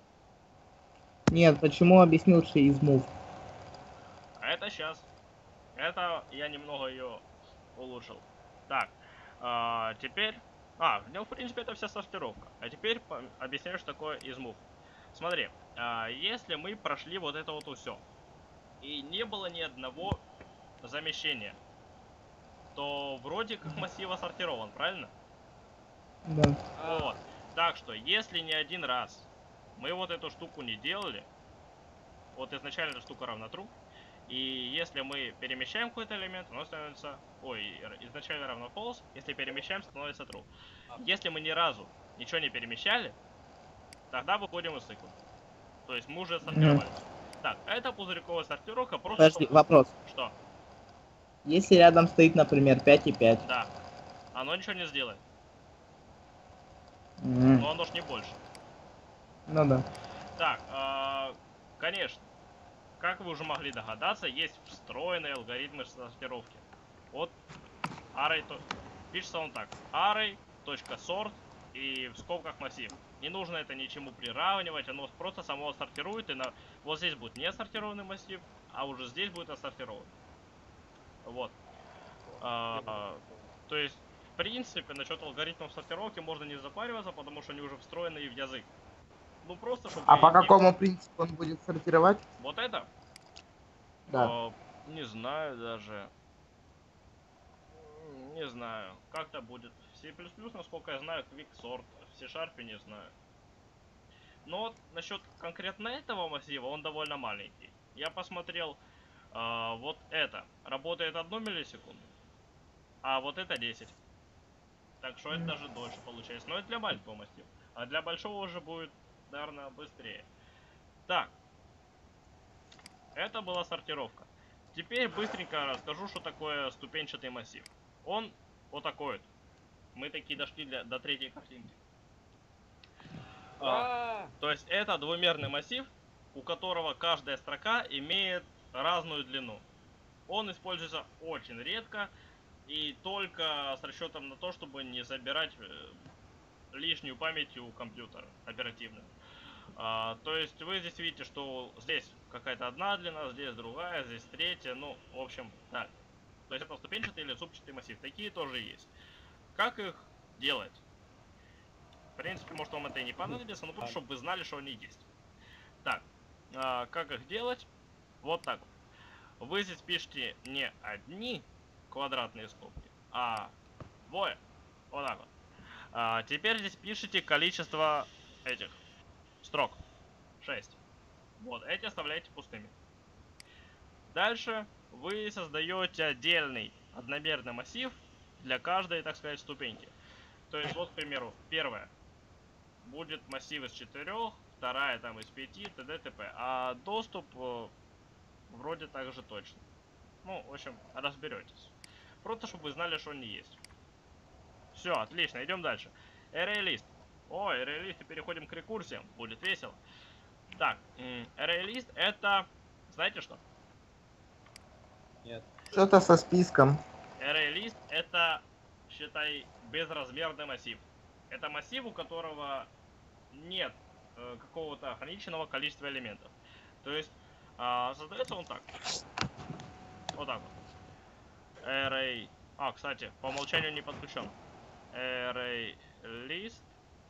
Нет, почему объяснил, что из move? А это сейчас. Это я немного ее улучшил. Так, а, теперь... А, ну, в принципе, это вся сортировка. А теперь по- объясняю, что такое измув. Смотри, а, если мы прошли вот это вот все, и не было ни одного замещения, то вроде как массив сортирован, правильно? Да. Вот. Так что, если не один раз мы вот эту штуку не делали, вот изначально эта штука равна true, и если мы перемещаем какой-то элемент, оно становится... Ой, изначально равно false, если перемещаем, становится true. Если мы ни разу ничего не перемещали, тогда выходим из цикла. То есть мы уже сортировали. Так, это пузырьковая сортировка, просто... Подожди, чтобы- вопрос. Что? Если рядом стоит, например, пять и пять. Да. Оно ничего не сделает. М, Но оно ж не больше. Ну да. Так, э, конечно, как вы уже могли догадаться, есть встроенные алгоритмы сортировки. Вот array, то- пишется он так: array.sort и в скобках массив. Не нужно это ничему приравнивать, оно просто само сортирует, и на... вот здесь будет не сортированный массив, а уже здесь будет отсортирован. Вот. А, то есть, в принципе, насчет алгоритмов сортировки можно не запариваться, потому что они уже встроены и в язык. Ну просто, чтобы... А по не- какому принципу он будет сортировать? Вот это? Да. Э, не знаю даже. М, Не знаю. Как-то будет. В C++, насколько я знаю, quicksort. В C-Sharp не знаю. Но вот насчет конкретно этого массива, он довольно маленький. Я посмотрел А, вот это работает одну миллисекунду, а вот это десять. Так что это даже дольше получается. Но это для маленького массива. А для большого уже будет, наверное, быстрее. Так. Это была сортировка. Теперь быстренько расскажу, что такое ступенчатый массив. Он вот такой вот. Мы такие дошли для, до третьей картинки. А, то есть это двумерный массив, у которого каждая строка имеет разную длину. Он используется очень редко и только с расчетом на то, чтобы не забирать лишнюю память у компьютера оперативную. А, то есть вы здесь видите, что здесь какая-то одна длина, здесь другая, здесь третья, ну, в общем, так. То есть это ступенчатый или зубчатый массив, такие тоже есть. Как их делать? В принципе, может, вам это и не понадобится, но просто, чтобы вы знали, что они есть. Так, а, как их делать? Вот так вот. Вы здесь пишете не одни квадратные скобки, а двое. Вот так вот. А, теперь здесь пишите количество этих строк. шесть. Вот, эти оставляете пустыми. Дальше вы создаете отдельный одномерный массив для каждой, так сказать, ступеньки. То есть, вот, к примеру, первая будет массив из четырех, вторая там из пяти, т.д. т.п. А доступ э, вроде так же точно. Ну, в общем, разберетесь. Просто, чтобы вы знали, что они есть. Все, отлично, идем дальше. ArrayList. О, ArrayList, и переходим к рекурсиям. Будет весело. Так, ArrayList это... Знаете что? Нет. Что-то со списком. ArrayList это, считай, безразмерный массив. Это массив, у которого нет э, какого-то ограниченного количества элементов. То есть, э, создается он так. Вот так вот. Array... А, кстати, по умолчанию не подключен. ArrayList.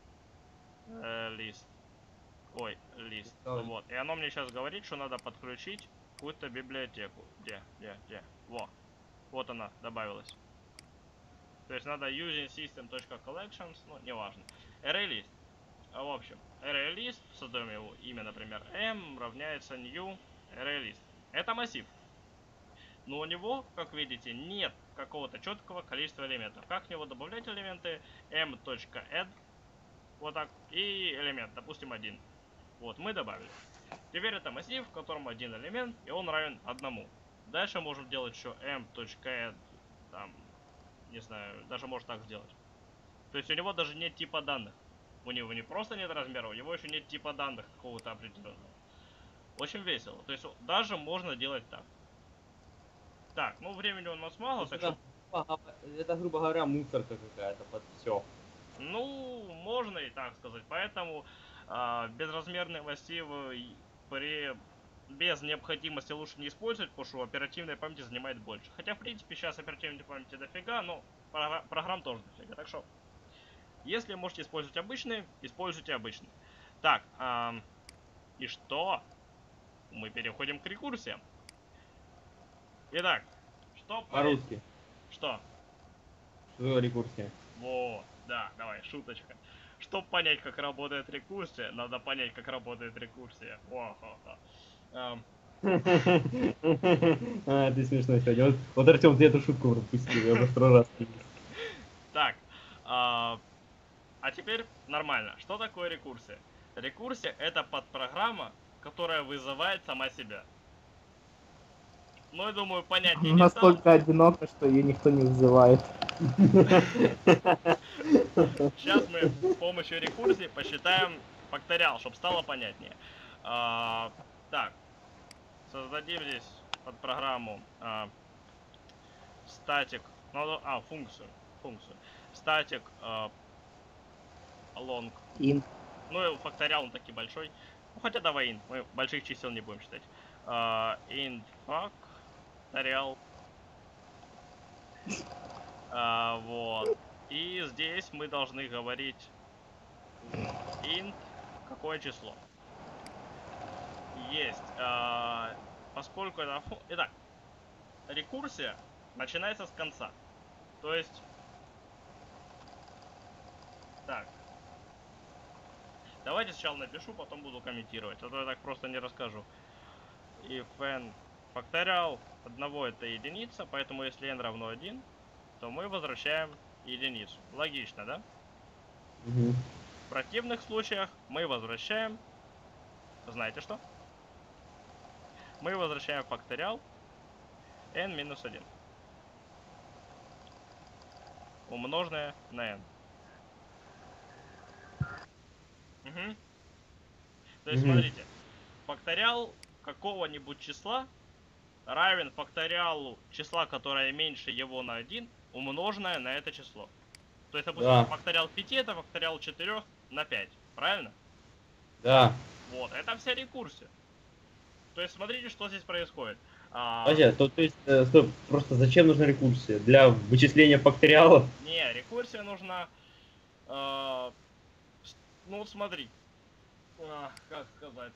Э, list. Ой, лист. Ой. Вот. И оно мне сейчас говорит, что надо подключить какую-то библиотеку. Где? Где? Где? Во. Вот она добавилась. То есть надо using system.collections, ну, неважно. ArrayList. В общем, ArrayList, создаем его имя, например, m равняется new ArrayList. Это массив. Но у него, как видите, нет какого-то четкого количества элементов. Как в него добавлять элементы? m.add. Вот так. И элемент, допустим, один. Вот, мы добавили. Теперь это массив, в котором один элемент, и он равен одному. Дальше можем делать еще m.add, там, не знаю, даже может так сделать. То есть у него даже нет типа данных. У него не просто нет размера, у него еще нет типа данных какого-то определенного. Очень весело. То есть даже можно делать так. Так, ну времени у нас мало, так что... Это, грубо говоря, мусорка какая-то под все. Ну, можно и так сказать. Поэтому э, безразмерные массивы при... без необходимости лучше не использовать, потому что оперативная память занимает больше. Хотя, в принципе, сейчас оперативной памяти дофига, но програ... программ тоже дофига. Так что, если можете использовать обычные, используйте обычные. Так, э, и что? Мы переходим к рекурсиям. Итак, что... По-русски. Что? Что рекурсия? Вот, да, давай, шуточка. Чтобы понять, как работает рекурсия, надо понять, как работает рекурсия. О-хо-хо. Эм, А, ты смешной сегодня. Вот, вот Артем, ты эту шутку пропустил, я уже второй раз. Так, а, а теперь нормально. Что такое рекурсия? Рекурсия это подпрограмма, которая вызывает сама себя. Ну, я думаю, понятнее не стало. Настолько одиноко, что ее никто не вызывает. Сейчас мы с помощью рекурсии посчитаем факториал, чтобы стало понятнее. А, так, создадим здесь под программу а, статик, ну, а, функцию, функцию. Статик а, long. Int. Ну, и факториал он таки большой. Ну, хотя давай int, мы больших чисел не будем считать. А, int факториал. А, вот. И здесь мы должны говорить int какое число. Есть. А, поскольку это... Итак, рекурсия начинается с конца. То есть... Так. Давайте сначала напишу, потом буду комментировать. А то я так просто не расскажу. If n Факториал одного это единица, поэтому если n равно один, то мы возвращаем единицу. Логично, да? Мгм. В противных случаях мы возвращаем, знаете что? Мы возвращаем факториал n минус один, умноженное на n. Угу. То есть Мгм. смотрите, факториал какого-нибудь числа равен факториалу числа, которое меньше его на один, умноженное на это число. То есть, допустим, Да. факториал пяти это факториал четыре на пять. Правильно? Да. Вот, это вся рекурсия. То есть, смотрите, что здесь происходит. А, Подожди, то, то есть, э, стоп, просто зачем нужна рекурсия? Для вычисления факториалов? не, рекурсия нужна... а, с- ну, вот смотри. А, как сказать?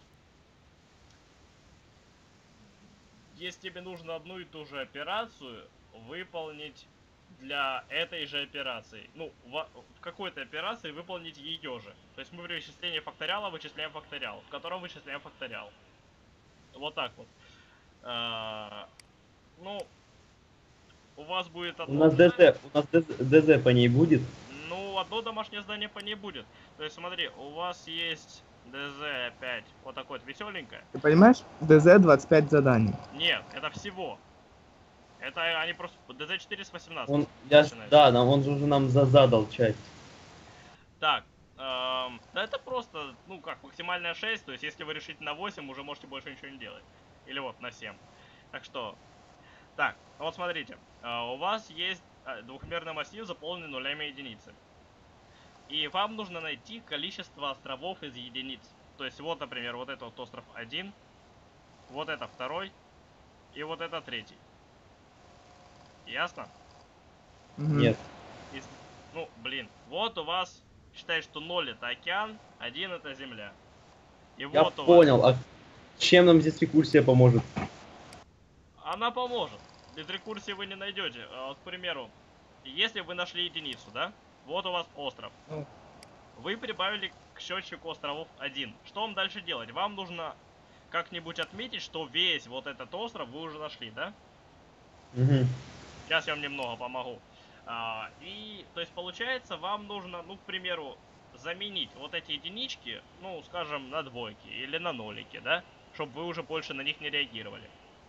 Если тебе нужно одну и ту же операцию выполнить для этой же операции, ну, в, в какой-то операции выполнить ее же. То есть мы при вычислении факториала вычисляем факториал, в котором вычисляем факториал. Вот так вот. А, ну, у вас будет У одно нас здание. ДЗ, у нас ДЗ, ДЗ по ней будет? Ну, одно домашнее здание по ней будет. То есть смотри, у вас есть ДЗ опять вот такое вот веселенькое. Ты понимаешь? ДЗ двадцать пять заданий. Нет, это всего. Это они просто ДЗ четыре с восемнадцати. Он, я, ж- начинается. да, нам- он же уже нам за- задал часть. Так, эм, да это просто, ну как, максимальная шесть, то есть если вы решите на восемь, уже можете больше ничего не делать. Или вот на семь. Так что, так, вот смотрите, э, у вас есть э, двухмерный массив, заполненный нулями и единицами. И вам нужно найти количество островов из единиц. То есть вот, например, вот это вот остров один, вот это второй, и вот это третий. Ясно? Мгм. Нет. И с- ну, блин, вот у вас, считай, что ноль это океан, один это земля. И Я вот у вас... понял, а чем нам здесь рекурсия поможет? Она поможет. Без рекурсии вы не найдете. А вот, к примеру, если вы нашли единицу, да? Вот у вас остров. Ну. Вы прибавили к счетчику островов один. Что вам дальше делать? Вам нужно как-нибудь отметить, что весь вот этот остров вы уже нашли, да? Мгм. Сейчас я вам немного помогу. А, и, то есть, получается, вам нужно, ну, к примеру, заменить вот эти единички, ну, скажем, на двойки или на нолики, да? Чтобы вы уже больше на них не реагировали.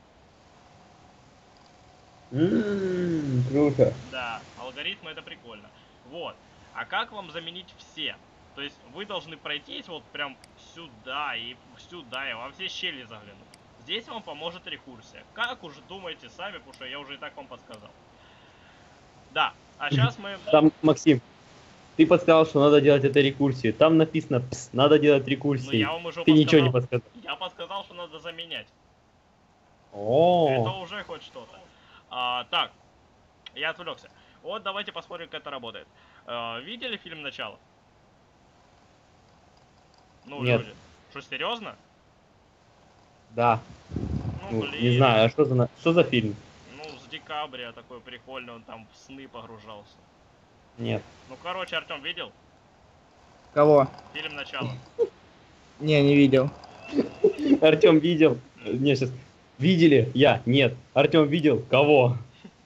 М, Круто. Да, алгоритмы это прикольно. Вот. А как вам заменить все? То есть вы должны пройтись вот прям сюда и сюда, и во все щели заглянуть. Здесь вам поможет рекурсия. Как уже думаете сами, потому что я уже и так вам подсказал. Да, а сейчас мы... Там, Максим, ты подсказал, что надо делать это рекурсией. Там написано, пс, надо делать Ну рекурсией. я вам уже Ты ничего не подсказал. подсказал. Я подсказал, что надо заменять. Это О, уже хоть что-то. А, так, я отвлекся. Вот давайте посмотрим, как это работает. А, видели фильм «Начало»? Ну, Нет. люди. Что, серьезно? да. Ну, Ну, блин. не знаю, а что за, на- что за фильм? Ну, с декабря такой прикольный, он там в сны погружался. Нет. Ну, короче, Артем видел? Кого? Фильм «Начало». Не, не видел. Артем видел? Не, сейчас. Видели? Я? Нет. Артем видел? Кого?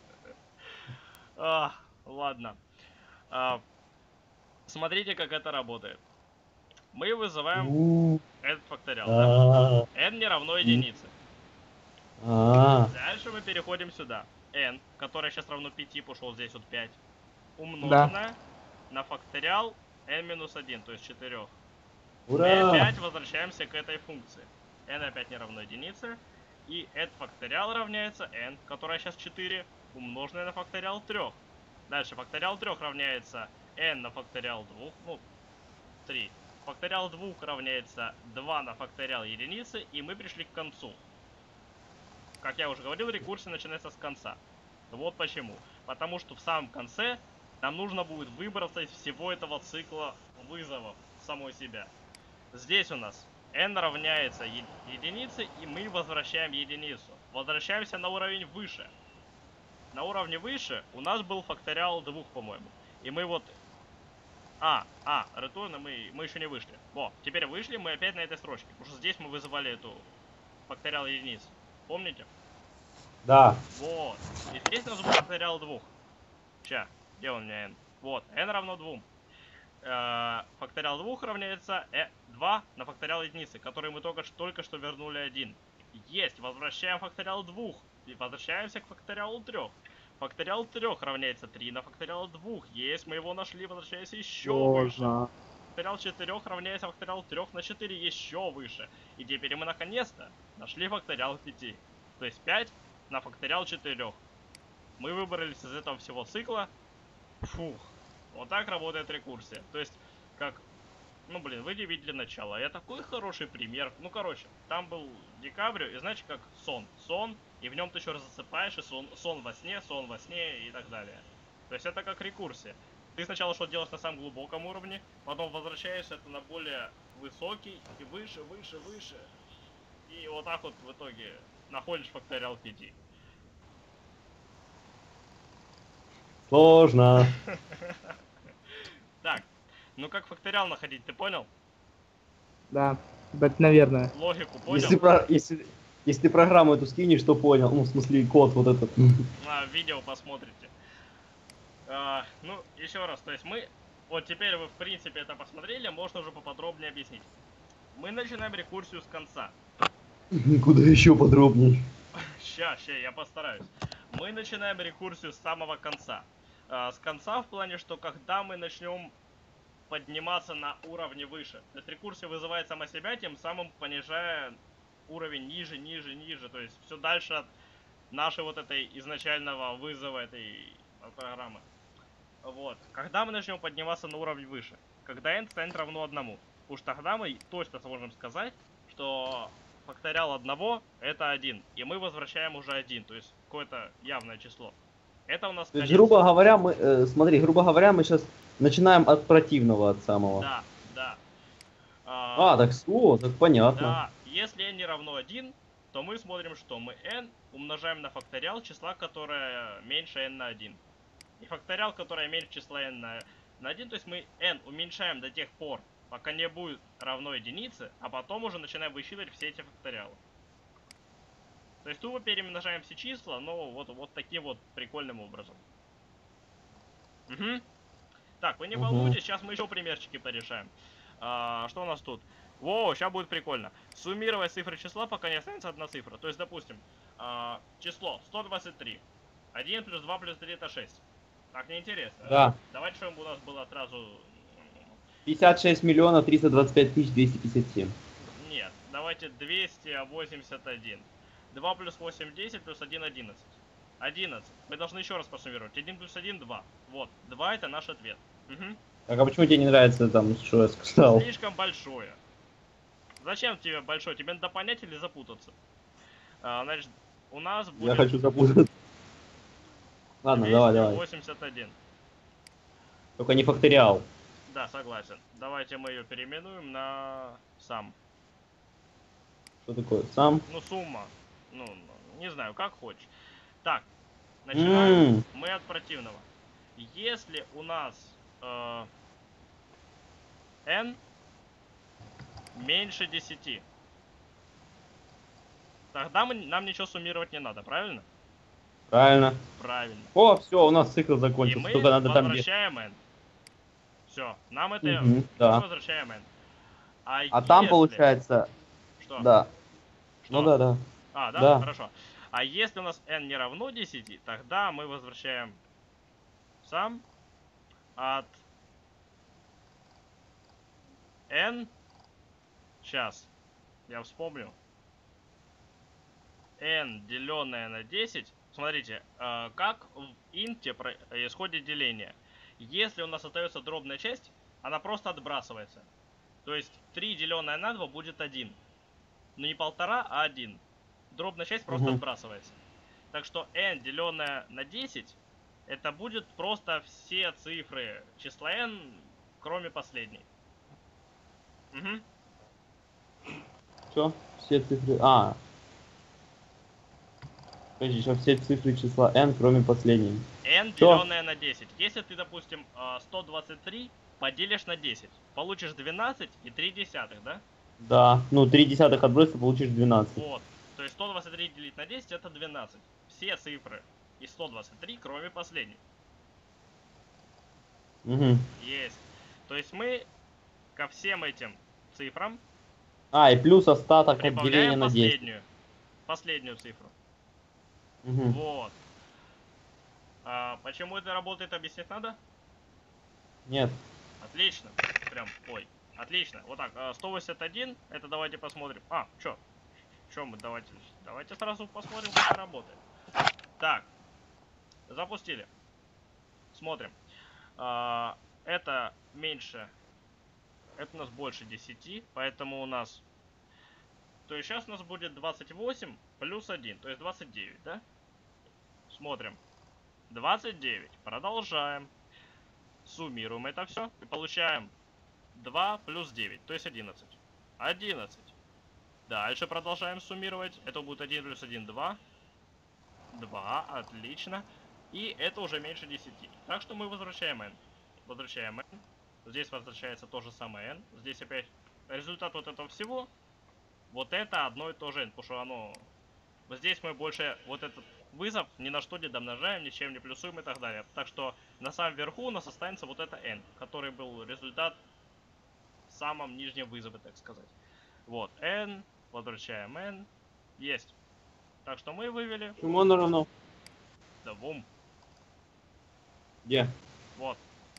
А, ладно. А, смотрите, как это работает. Мы вызываем У, этот факториал, да? а, n не равно единице. а. Дальше мы переходим сюда. n, которое сейчас равно пяти, пошел здесь вот пять, умноженное на факториал n минус один, то есть четыре. Мы Ура! опять возвращаемся к этой функции. n опять не равно единице. И этот факториал равняется n, которая сейчас четыре, умноженное на факториал три. Дальше факториал три равняется n на факториал два, ну, три. Факториал два равняется два на факториал единицы, и мы пришли к концу. Как я уже говорил, рекурсия начинается с конца. Вот почему. Потому что в самом конце нам нужно будет выбраться из всего этого цикла вызовов самой себя. Здесь у нас n равняется е- единице, и мы возвращаем единицу. Возвращаемся на уровень выше. На уровне выше у нас был факториал два, по-моему. И мы вот... А, а, ретурно мы, мы еще не вышли. Во, теперь вышли мы опять на этой строчке. Потому что здесь мы вызывали эту факториал единицы. Помните? Да. Вот. И здесь у нас будет факториал двух. Ща, где он у меня n? Вот, n равно двум. Э, факториал двух равняется э, два на факториал единицы, который мы только, только что вернули один. Есть, возвращаем факториал двух. И возвращаемся к факториалу трех. Факториал трех равняется три на факториал двух. Есть, мы его нашли, возвращаемся еще выше. Сложно. Факториал четырех равняется факториал трех на четыре, еще выше. И теперь мы наконец-то нашли факториал пяти. То есть пять на факториал четырех. Мы выбрались из этого всего цикла. Фух. Вот так работает рекурсия. То есть, как... Ну, блин, вы не видели начало. Я такой хороший пример. Ну, короче, там был декабрь, и знаете, как сон. Сон, и в нем ты еще раз засыпаешь, и сон, сон во сне, сон во сне, и так далее. То есть это как рекурсия. Ты сначала что делаешь на самом глубоком уровне, потом возвращаешься это на более высокий, и выше, выше, выше. И вот так вот в итоге находишь факториал пяти. Сложно. Так, ну как факториал находить, ты понял? Да. Это, наверное. Логику Если, понял? про, если, если ты программу эту скинешь, то понял. Ну, в смысле, код вот этот. На видео посмотрите. А, ну, еще раз, то есть мы... Вот теперь вы, в принципе, это посмотрели, можно уже поподробнее объяснить. Мы начинаем рекурсию с конца. Куда еще подробнее? Ща, ща, я постараюсь. Мы начинаем рекурсию с самого конца. А, с конца в плане, что когда мы начнем подниматься на уровне выше. То есть рекурсия вызывает сама себя, тем самым понижая уровень ниже, ниже, ниже. То есть все дальше от нашей вот этой изначального вызова этой программы. Вот. Когда мы начнем подниматься на уровень выше? Когда n станет равно одному. Уж тогда мы точно сможем сказать, что факториал одного это один. И мы возвращаем уже один. То есть какое-то явное число. Это у нас... То есть, конец. грубо говоря, мы, э, смотри, грубо говоря, мы сейчас начинаем от противного, от самого. Да, да. А, так все, так понятно. Да, если n не равно один, то мы смотрим, что мы n умножаем на факториал числа, которое меньше n на один. И факториал, которое меньше числа n на, на один, то есть мы n уменьшаем до тех пор, пока не будет равно единице, а потом уже начинаем высчитывать все эти факториалы. То есть тупо перемножаем все числа, но вот, вот таким вот прикольным образом. Угу. Так, вы не Угу. волнуйтесь, сейчас мы еще примерчики порешаем. А, что у нас тут? Во, сейчас будет прикольно. Суммировать цифры числа, пока не останется одна цифра. То есть, допустим, а, число сто двадцать три. один плюс два плюс три это шесть. Так, неинтересно. Да. Давайте, чтобы у нас было сразу... пятьдесят шесть миллионов триста двадцать пять тысяч двести пятьдесят семь. Нет, давайте двести восемьдесят один. два плюс восемь десять плюс один одиннадцать. одиннадцать. Мы должны еще раз посуммировать. один плюс один два. Вот, два это наш ответ. Угу. Так, а почему тебе не нравится там, что я сказал? Слишком большое. Зачем тебе большое? Тебе надо понять или запутаться? А, значит, у нас будет Я хочу запутаться. Ладно, давай, давай. двести восемьдесят один. Только не факториал. Да, согласен. Давайте мы ее переименуем на сам. Что такое? Сам? Ну, сумма. Ну, не знаю, как хочешь. Так, начинаем М. мы от противного. Если у нас э, n меньше десяти, тогда мы, нам ничего суммировать не надо, правильно? Правильно. Правильно. О, все, у нас цикл И закончился. мы Только надо там... возвращаем n. Все, нам это... Мгм, мы да. возвращаем n. А, А там если- получается... Что? Да. Что? Ну да, да. А, да? Да. Хорошо. А если у нас n не равно десяти, тогда мы возвращаем сам от n. Сейчас. Я вспомню. N, деленное на десять. Смотрите, э, как в инте происходит деление. Если у нас остается дробная часть, она просто отбрасывается. То есть три деленное на два будет один. Но не полтора, а один. Дробная часть просто Мгм. отбрасывается. Так что n, деленное на десять, это будет просто все цифры числа n, кроме последней. Угу. Что? Все цифры... А. Подожди, сейчас все цифры числа n, кроме последней. n, Чё? деленное на десять. Если ты, допустим, э, сто двадцать три поделишь на десять, получишь двенадцать и три десятых, да? Да. Ну, три десятых отбросить, получишь двенадцать. Вот. То есть сто двадцать три делить на десять это двенадцать. все цифры из сто двадцать три, кроме последней. Угу. Есть. То есть мы ко всем этим цифрам А, и плюс остаток от деления прибавляем на десять. последнюю. Последнюю цифру. Угу. Вот. А почему это работает, объяснить надо? Нет. Отлично. Прям, ой. Отлично. Вот так, а, сто восемьдесят один, это давайте посмотрим. А, чё? Чё мы, давайте, давайте сразу посмотрим, как это работает. Так. Запустили. Смотрим. А, это меньше, это у нас больше десяти, поэтому у нас, то есть сейчас у нас будет двадцать восемь плюс один, то есть двадцать девять, да? Смотрим. двадцать девять. Продолжаем. Суммируем это все и получаем два плюс девять, то есть одиннадцать. одиннадцать. Дальше продолжаем суммировать. Это будет один плюс один, два. два, отлично. И это уже меньше десяти. Так что мы возвращаем n. Возвращаем n. Здесь возвращается то же самое n. Здесь опять результат вот этого всего. Вот это одно и то же n, потому что оно... Здесь мы больше вот этот вызов ни на что не домножаем, ничем не плюсуем и так далее. Так что на самом верху у нас останется вот это n, который был результат в самом нижнем вызове, так сказать. Вот, n, возвращаем n, есть. Так что мы вывели Чему оно равно? двум. Где? Вот.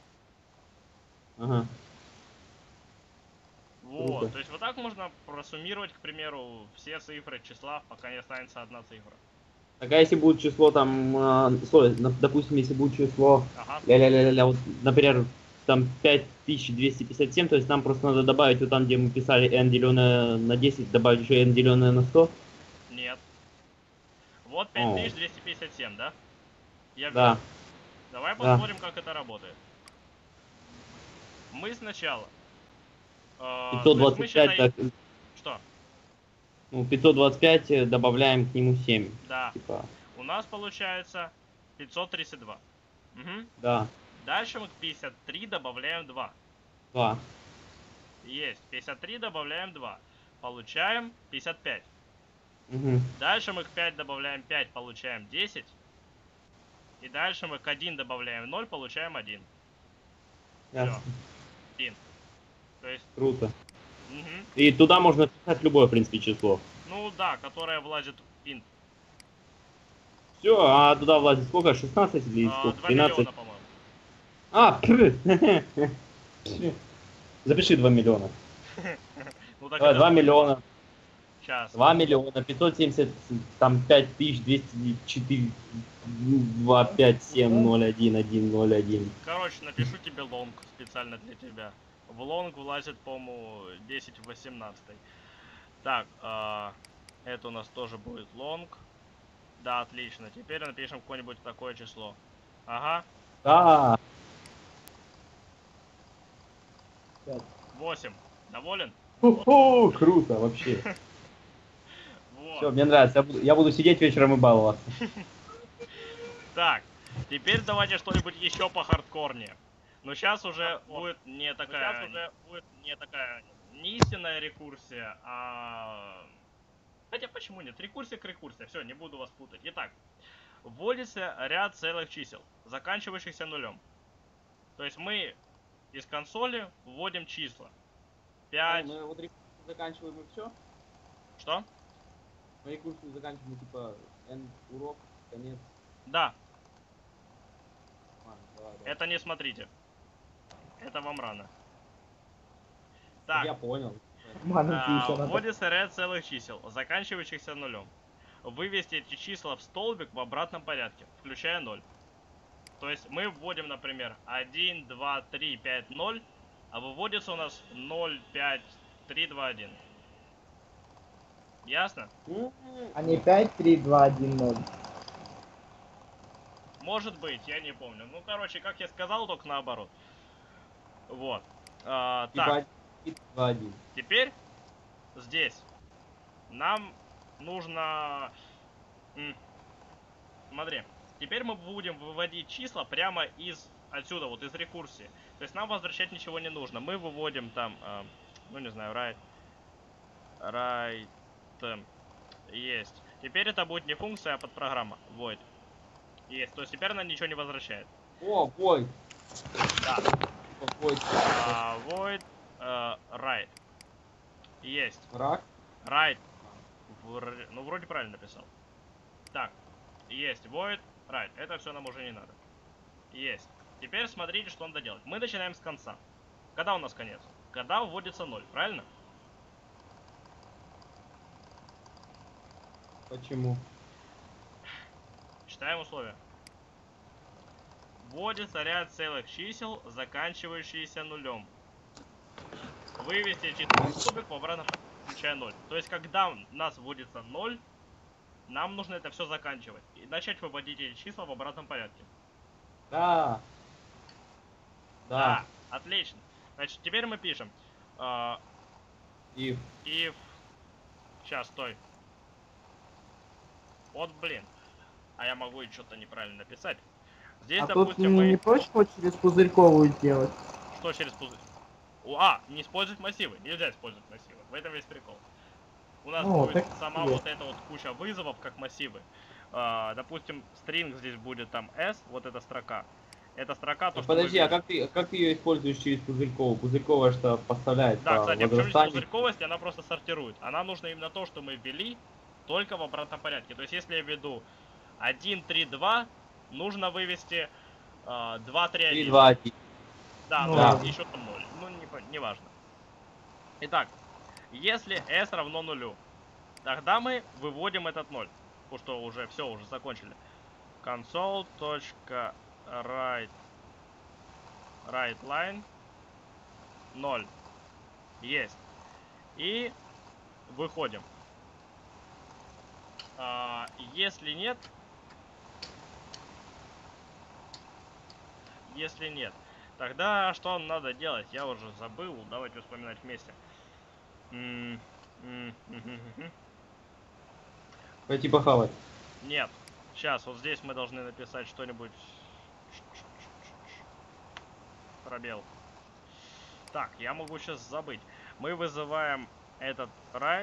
Ага. Вот, Круто. то есть вот так можно просуммировать, к примеру, все цифры числа, пока не останется одна цифра. Так, а если будет число там, э, слой, на- допустим, если будет число, Ага. ля-ля-ля-ля, вот, например, там пять тысяч двести пятьдесят семь, то есть нам просто надо добавить вот там, где мы писали n деленное на десять, добавить еще n деленное на сто? Нет. Вот О. пять тысяч двести пятьдесят семь, да? Я Да. взял. Давай Да. посмотрим, как это работает. Мы сначала... э, пятьсот то есть мы двадцать пять, считаем... так, Что? ну, пятьсот двадцать пять э, добавляем к нему семь. Да. Типа, У нас получается пятьсот тридцать два. Угу. да, Дальше мы к пятьдесят три добавляем два. два. Есть. пятьдесят три добавляем два. Получаем пятьдесят пять. Угу. Дальше мы к пять добавляем пять, получаем десять. И дальше мы к один добавляем ноль, получаем один. Ясно. один. То есть, Круто. мгм. И туда можно писать любое, в принципе, число. Ну да, которое влазит в int. Все, а туда влазит сколько? шестнадцать или А, сколько? два тринадцать? миллиона, по-моему. А, пф. Запиши два миллиона. Ну так Давай, это- два миллиона. Сейчас. два миллиона пятьсот семьдесят, там пять тысяч двести четыре, два пять семь ноль один один ноль один. Короче, напишу тебе лонг специально для тебя. В лонг влазит, по-моему, десять в восемнадцать. Так, а, это у нас тоже будет лонг. Да, отлично. Теперь напишем какое-нибудь такое число. Ага, Да. восемь. Доволен? Ху-ху, круто вообще. Вот. Все, мне нравится. Я буду, я буду сидеть вечером и баловаться. Так, теперь давайте что-нибудь еще по хардкорнее. Но сейчас уже будет не такая, Сейчас уже будет не такая не истинная рекурсия, а... Хотя почему нет? Рекурсия к рекурсии. Все, не буду вас путать. Итак, вводится ряд целых чисел, заканчивающихся нулем. То есть мы из консоли вводим числа. пять. Мы вот рекурсию заканчиваем и все? Что? Мы рекурсию заканчиваем типа N урок, конец. Да, Ладно, давай, давай. это не смотрите. Это вам рано. Я Так. понял. А, вводится ряд целых чисел, заканчивающихся нулем. Вывести эти числа в столбик в обратном порядке, включая ноль. То есть мы вводим, например, один, два, три, пять, ноль, а выводится у нас ноль, пять, три, два, один. Ясно? А не пять, три, два, один, ноль. Может быть, я не помню. Ну, короче, как я сказал, только наоборот. Вот. А, так. два один. Теперь здесь нам нужно... М, Смотри, теперь мы будем выводить числа прямо из отсюда, вот из рекурсии. То есть нам возвращать ничего не нужно. Мы выводим там, э, ну не знаю, right, right, э, есть. Теперь это будет не функция, а подпрограмма. Void. Есть. То есть теперь она ничего не возвращает. О, ой. Да. Ой. А, void э, write. Есть. Рак. Write. Вр- Ну, вроде правильно написал. Так. Есть. Void write. Это все нам уже не надо. Есть. Теперь смотрите, что надо делать. Мы начинаем с конца. Когда у нас конец? Когда вводится ноль, правильно? Почему? Читаем условия. Вводится ряд целых чисел, заканчивающиеся нулем. Вывести число в кубик в обратном порядке, включая ноль. То есть, когда у нас вводится ноль, нам нужно это все заканчивать. И начать выводить эти числа в обратном порядке. Да. Да. Да, отлично. Значит, теперь мы пишем. э, И if... Сейчас, стой. Вот, блин. А я могу и что-то неправильно написать. Здесь, А тут допустим, не, не мы... проще вот через пузырьковую делать? Что через пузырь? О, А, не использовать массивы. Нельзя использовать массивы. В этом весь прикол. У нас О, будет так сама себе. вот эта вот куча вызовов, как массивы. А, допустим, string здесь будет там s, вот эта строка. Эта строка, то, А что мы подожди, а видим. как ты, как ты ее используешь через Пузырьковую? Пузырьковая что поставляет Да, по кстати, почему здесь возрастанию? пузырьковость, она просто сортирует. Она нужна именно то, что мы ввели, только в обратном порядке. То есть, если я введу один, три, два, нужно вывести а, два, три, три, один. два, один. Да, Ну, то есть да. еще там ноль. Ну, не, по- не важно. Итак, если s равно нулю, тогда мы выводим этот ноль. Потому что уже все, уже закончили. console.write write line ноль. Есть. И выходим. А, если нет, если нет, тогда что надо делать? Я уже забыл. Давайте вспоминать вместе. М, м, мгм, мгм. Пойти похавать. Нет. Сейчас, вот здесь мы должны написать что-нибудь. Пробел. Так, я могу сейчас забыть. Мы вызываем этот write.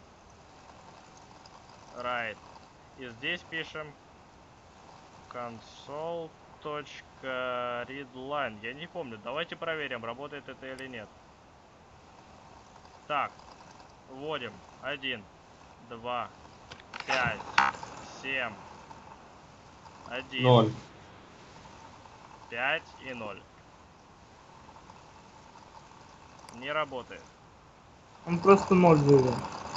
Write. И здесь пишем console.readline. Я не помню. Давайте проверим, работает это или нет. Так. Вводим. один, два, пять, семь, один, Ноль. пять и ноль. Не работает. Он просто ноль вывел.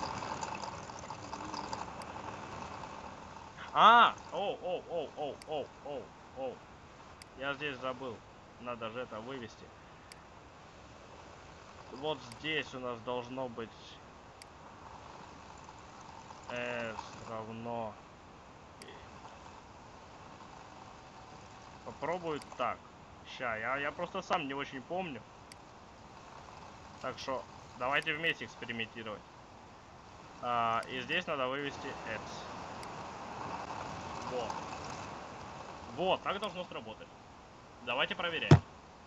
А! Оу, оу, оу, оу, оу, оу, оу. Я здесь забыл. Надо же это вывести. Вот здесь у нас должно быть s равно... Попробую так. Ща, я, я просто сам не очень помню. Так что давайте вместе экспериментировать. А, и здесь надо вывести x. Вот. Вот, так должно сработать. Давайте проверяем.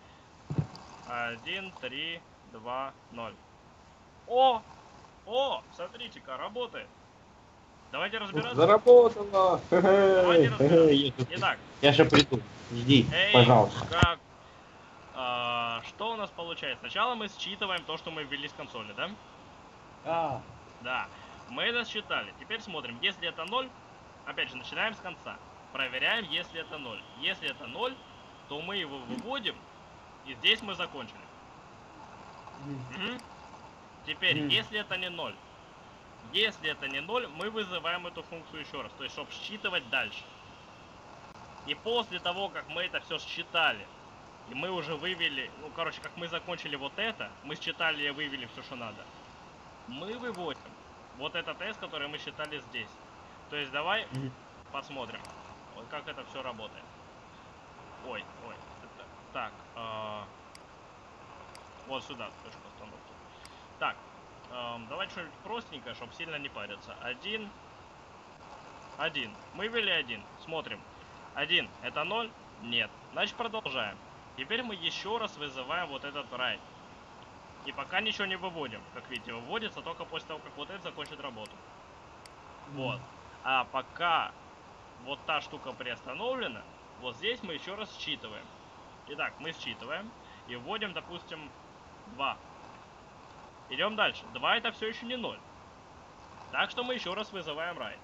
один, три, два, ноль. О! О! Смотрите-ка, работает. Давайте разбираться. Заработало! Давайте Хе-хе. разбираться. Итак, Я же приду. Жди, эй, пожалуйста. как... а, что у нас получается? Сначала мы считываем то, что мы ввели с консоли, да? А, Да. Мы это считали. Теперь смотрим. Если это ноль, опять же, начинаем с конца. Проверяем, если это ноль. Если это ноль, то мы его выводим. И здесь мы закончили. Мгм. Теперь, Мгм. если это не ноль. Если это не ноль, мы вызываем эту функцию еще раз. То есть, чтобы считывать дальше. И после того, как мы это все считали, и мы уже вывели, ну, короче, как мы закончили вот это, мы считали и вывели все, что надо, мы выводим вот этот S, который мы считали здесь. То есть, давай Мгм. посмотрим, вот как это все работает. Ой, ой, это, так, а, вот сюда, точку остановки. Так, эм, давайте что-нибудь простенькое, чтобы сильно не париться. Один, один. Мы ввели один. Смотрим. Один. Это ноль? Нет. Значит, продолжаем. Теперь мы еще раз вызываем вот этот write. И пока ничего не выводим. Как видите, выводится только после того, как вот это закончит работу. Вот. А пока вот та штука приостановлена, вот здесь мы еще раз считываем. Итак, мы считываем и вводим, допустим, два. Идем дальше. два это все еще не ноль. Так что мы еще раз вызываем райд.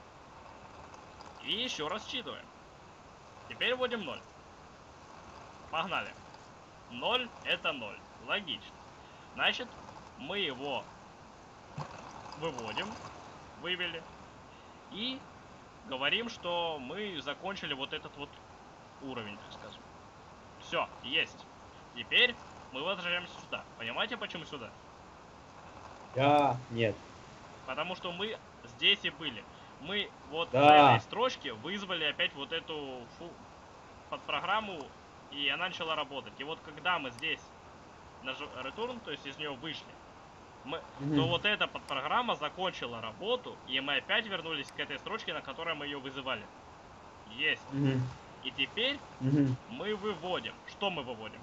И еще раз считываем. Теперь вводим ноль. Погнали. ноль это ноль. Логично. Значит, мы его выводим. Вывели. И говорим, что мы закончили вот этот вот уровень, так скажем. Все, есть. Теперь мы возвращаемся сюда. Понимаете, почему сюда? Да, нет. Потому что мы здесь и были. Мы вот Да. в этой строчке вызвали опять вот эту фу под программу, и она начала работать. И вот когда мы здесь нажали return, то есть из нее вышли, мы, Мгм. то вот эта подпрограмма закончила работу, и мы опять вернулись к этой строчке, на которой мы ее вызывали. Есть. Мгм. И теперь Мгм. мы выводим. Что мы выводим?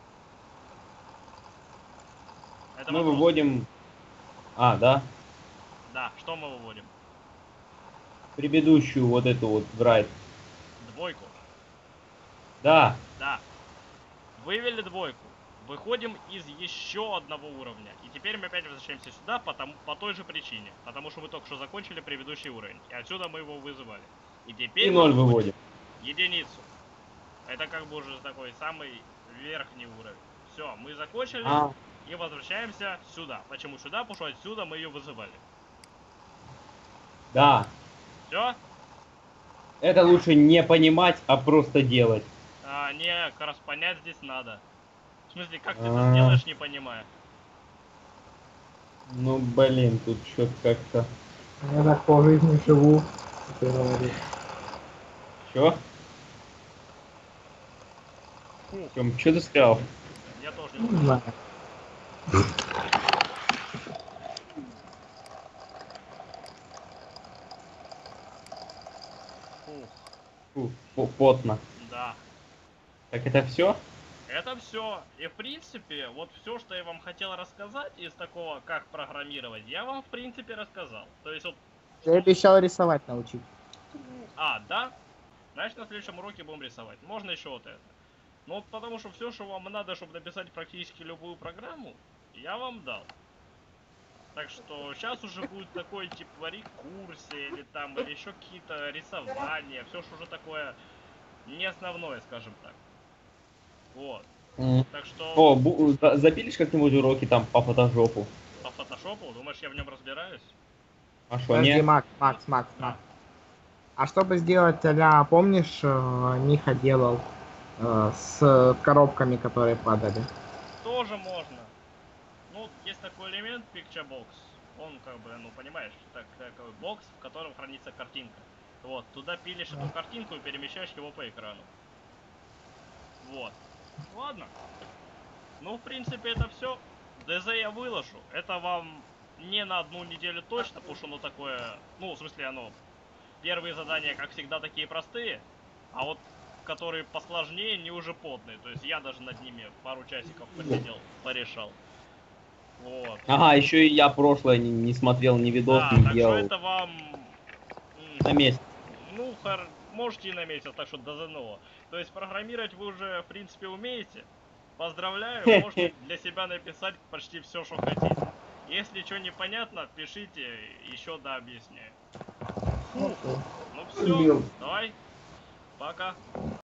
Это Мы вопрос. выводим... А, да? Да, что мы выводим? Предыдущую вот эту вот write. Двойку. Да. Да. Вывели двойку. Выходим из еще одного уровня. И теперь мы опять возвращаемся сюда потому, по той же причине. Потому что мы только что закончили предыдущий уровень. И отсюда мы его вызывали. И теперь И мы ноль выводим выводим. единицу. Это как бы уже такой самый верхний уровень. Все, мы закончили А, и возвращаемся сюда. Почему сюда? Потому что отсюда мы ее вызывали. да. Все? Это лучше не понимать, а просто делать. А, не, как раз понять здесь надо. В смысле, как ты А. это сделаешь, не понимая. Ну, блин, тут что-то как-то... Я так по жизни живу, как ты говоришь. Чё? Тём, что ты сказал? Я тоже не Не услышал. знаю. Фух, Фу, по- потно. да. Так это все? Это все. И в принципе, вот все, что я вам хотел рассказать из такого, как программировать, я вам в принципе рассказал. То есть вот... Ты обещал рисовать научить. А, да? Значит, на следующем уроке будем рисовать. Можно еще вот это. Ну вот потому что все, что вам надо, чтобы написать практически любую программу, я вам дал. Так что сейчас уже будет такой типа рекурсия или там, или еще какие-то рисования, все, что уже такое не основное, скажем так. Вот. Так что О, бу- за- запилишь как-нибудь уроки там по фотошопу? по фотошопу, думаешь, я в нем разбираюсь? А что, Подожди, не? Макс, Макс, Макс, Макс. А чтобы сделать а помнишь, э, Миха делал э, с коробками, которые падали? Тоже можно. Ну, есть такой элемент Picture Box. Он как бы, ну понимаешь, так, такой бокс, в котором хранится картинка. Вот, туда пилишь эту картинку и перемещаешь его по экрану. Вот. Ладно. Ну, в принципе, это все. ДЗ я выложу. Это вам не на одну неделю точно, потому что оно такое... Ну, в смысле, оно... Первые задания, как всегда, такие простые. А вот которые посложнее, не уже потные. То есть я даже над ними пару часиков посидел, порешал. Вот. Ага, еще и я прошлое не, не смотрел, ни видос, Да, не так что делал. это вам... м, На месте. Ну, хор... можете и на месяц, так что до ЗНО. То есть программировать вы уже, в принципе, умеете. Поздравляю, можете для себя написать почти все, что хотите. Если что непонятно, пишите, еще да объясняю. Окей. Ну все, давай, пока.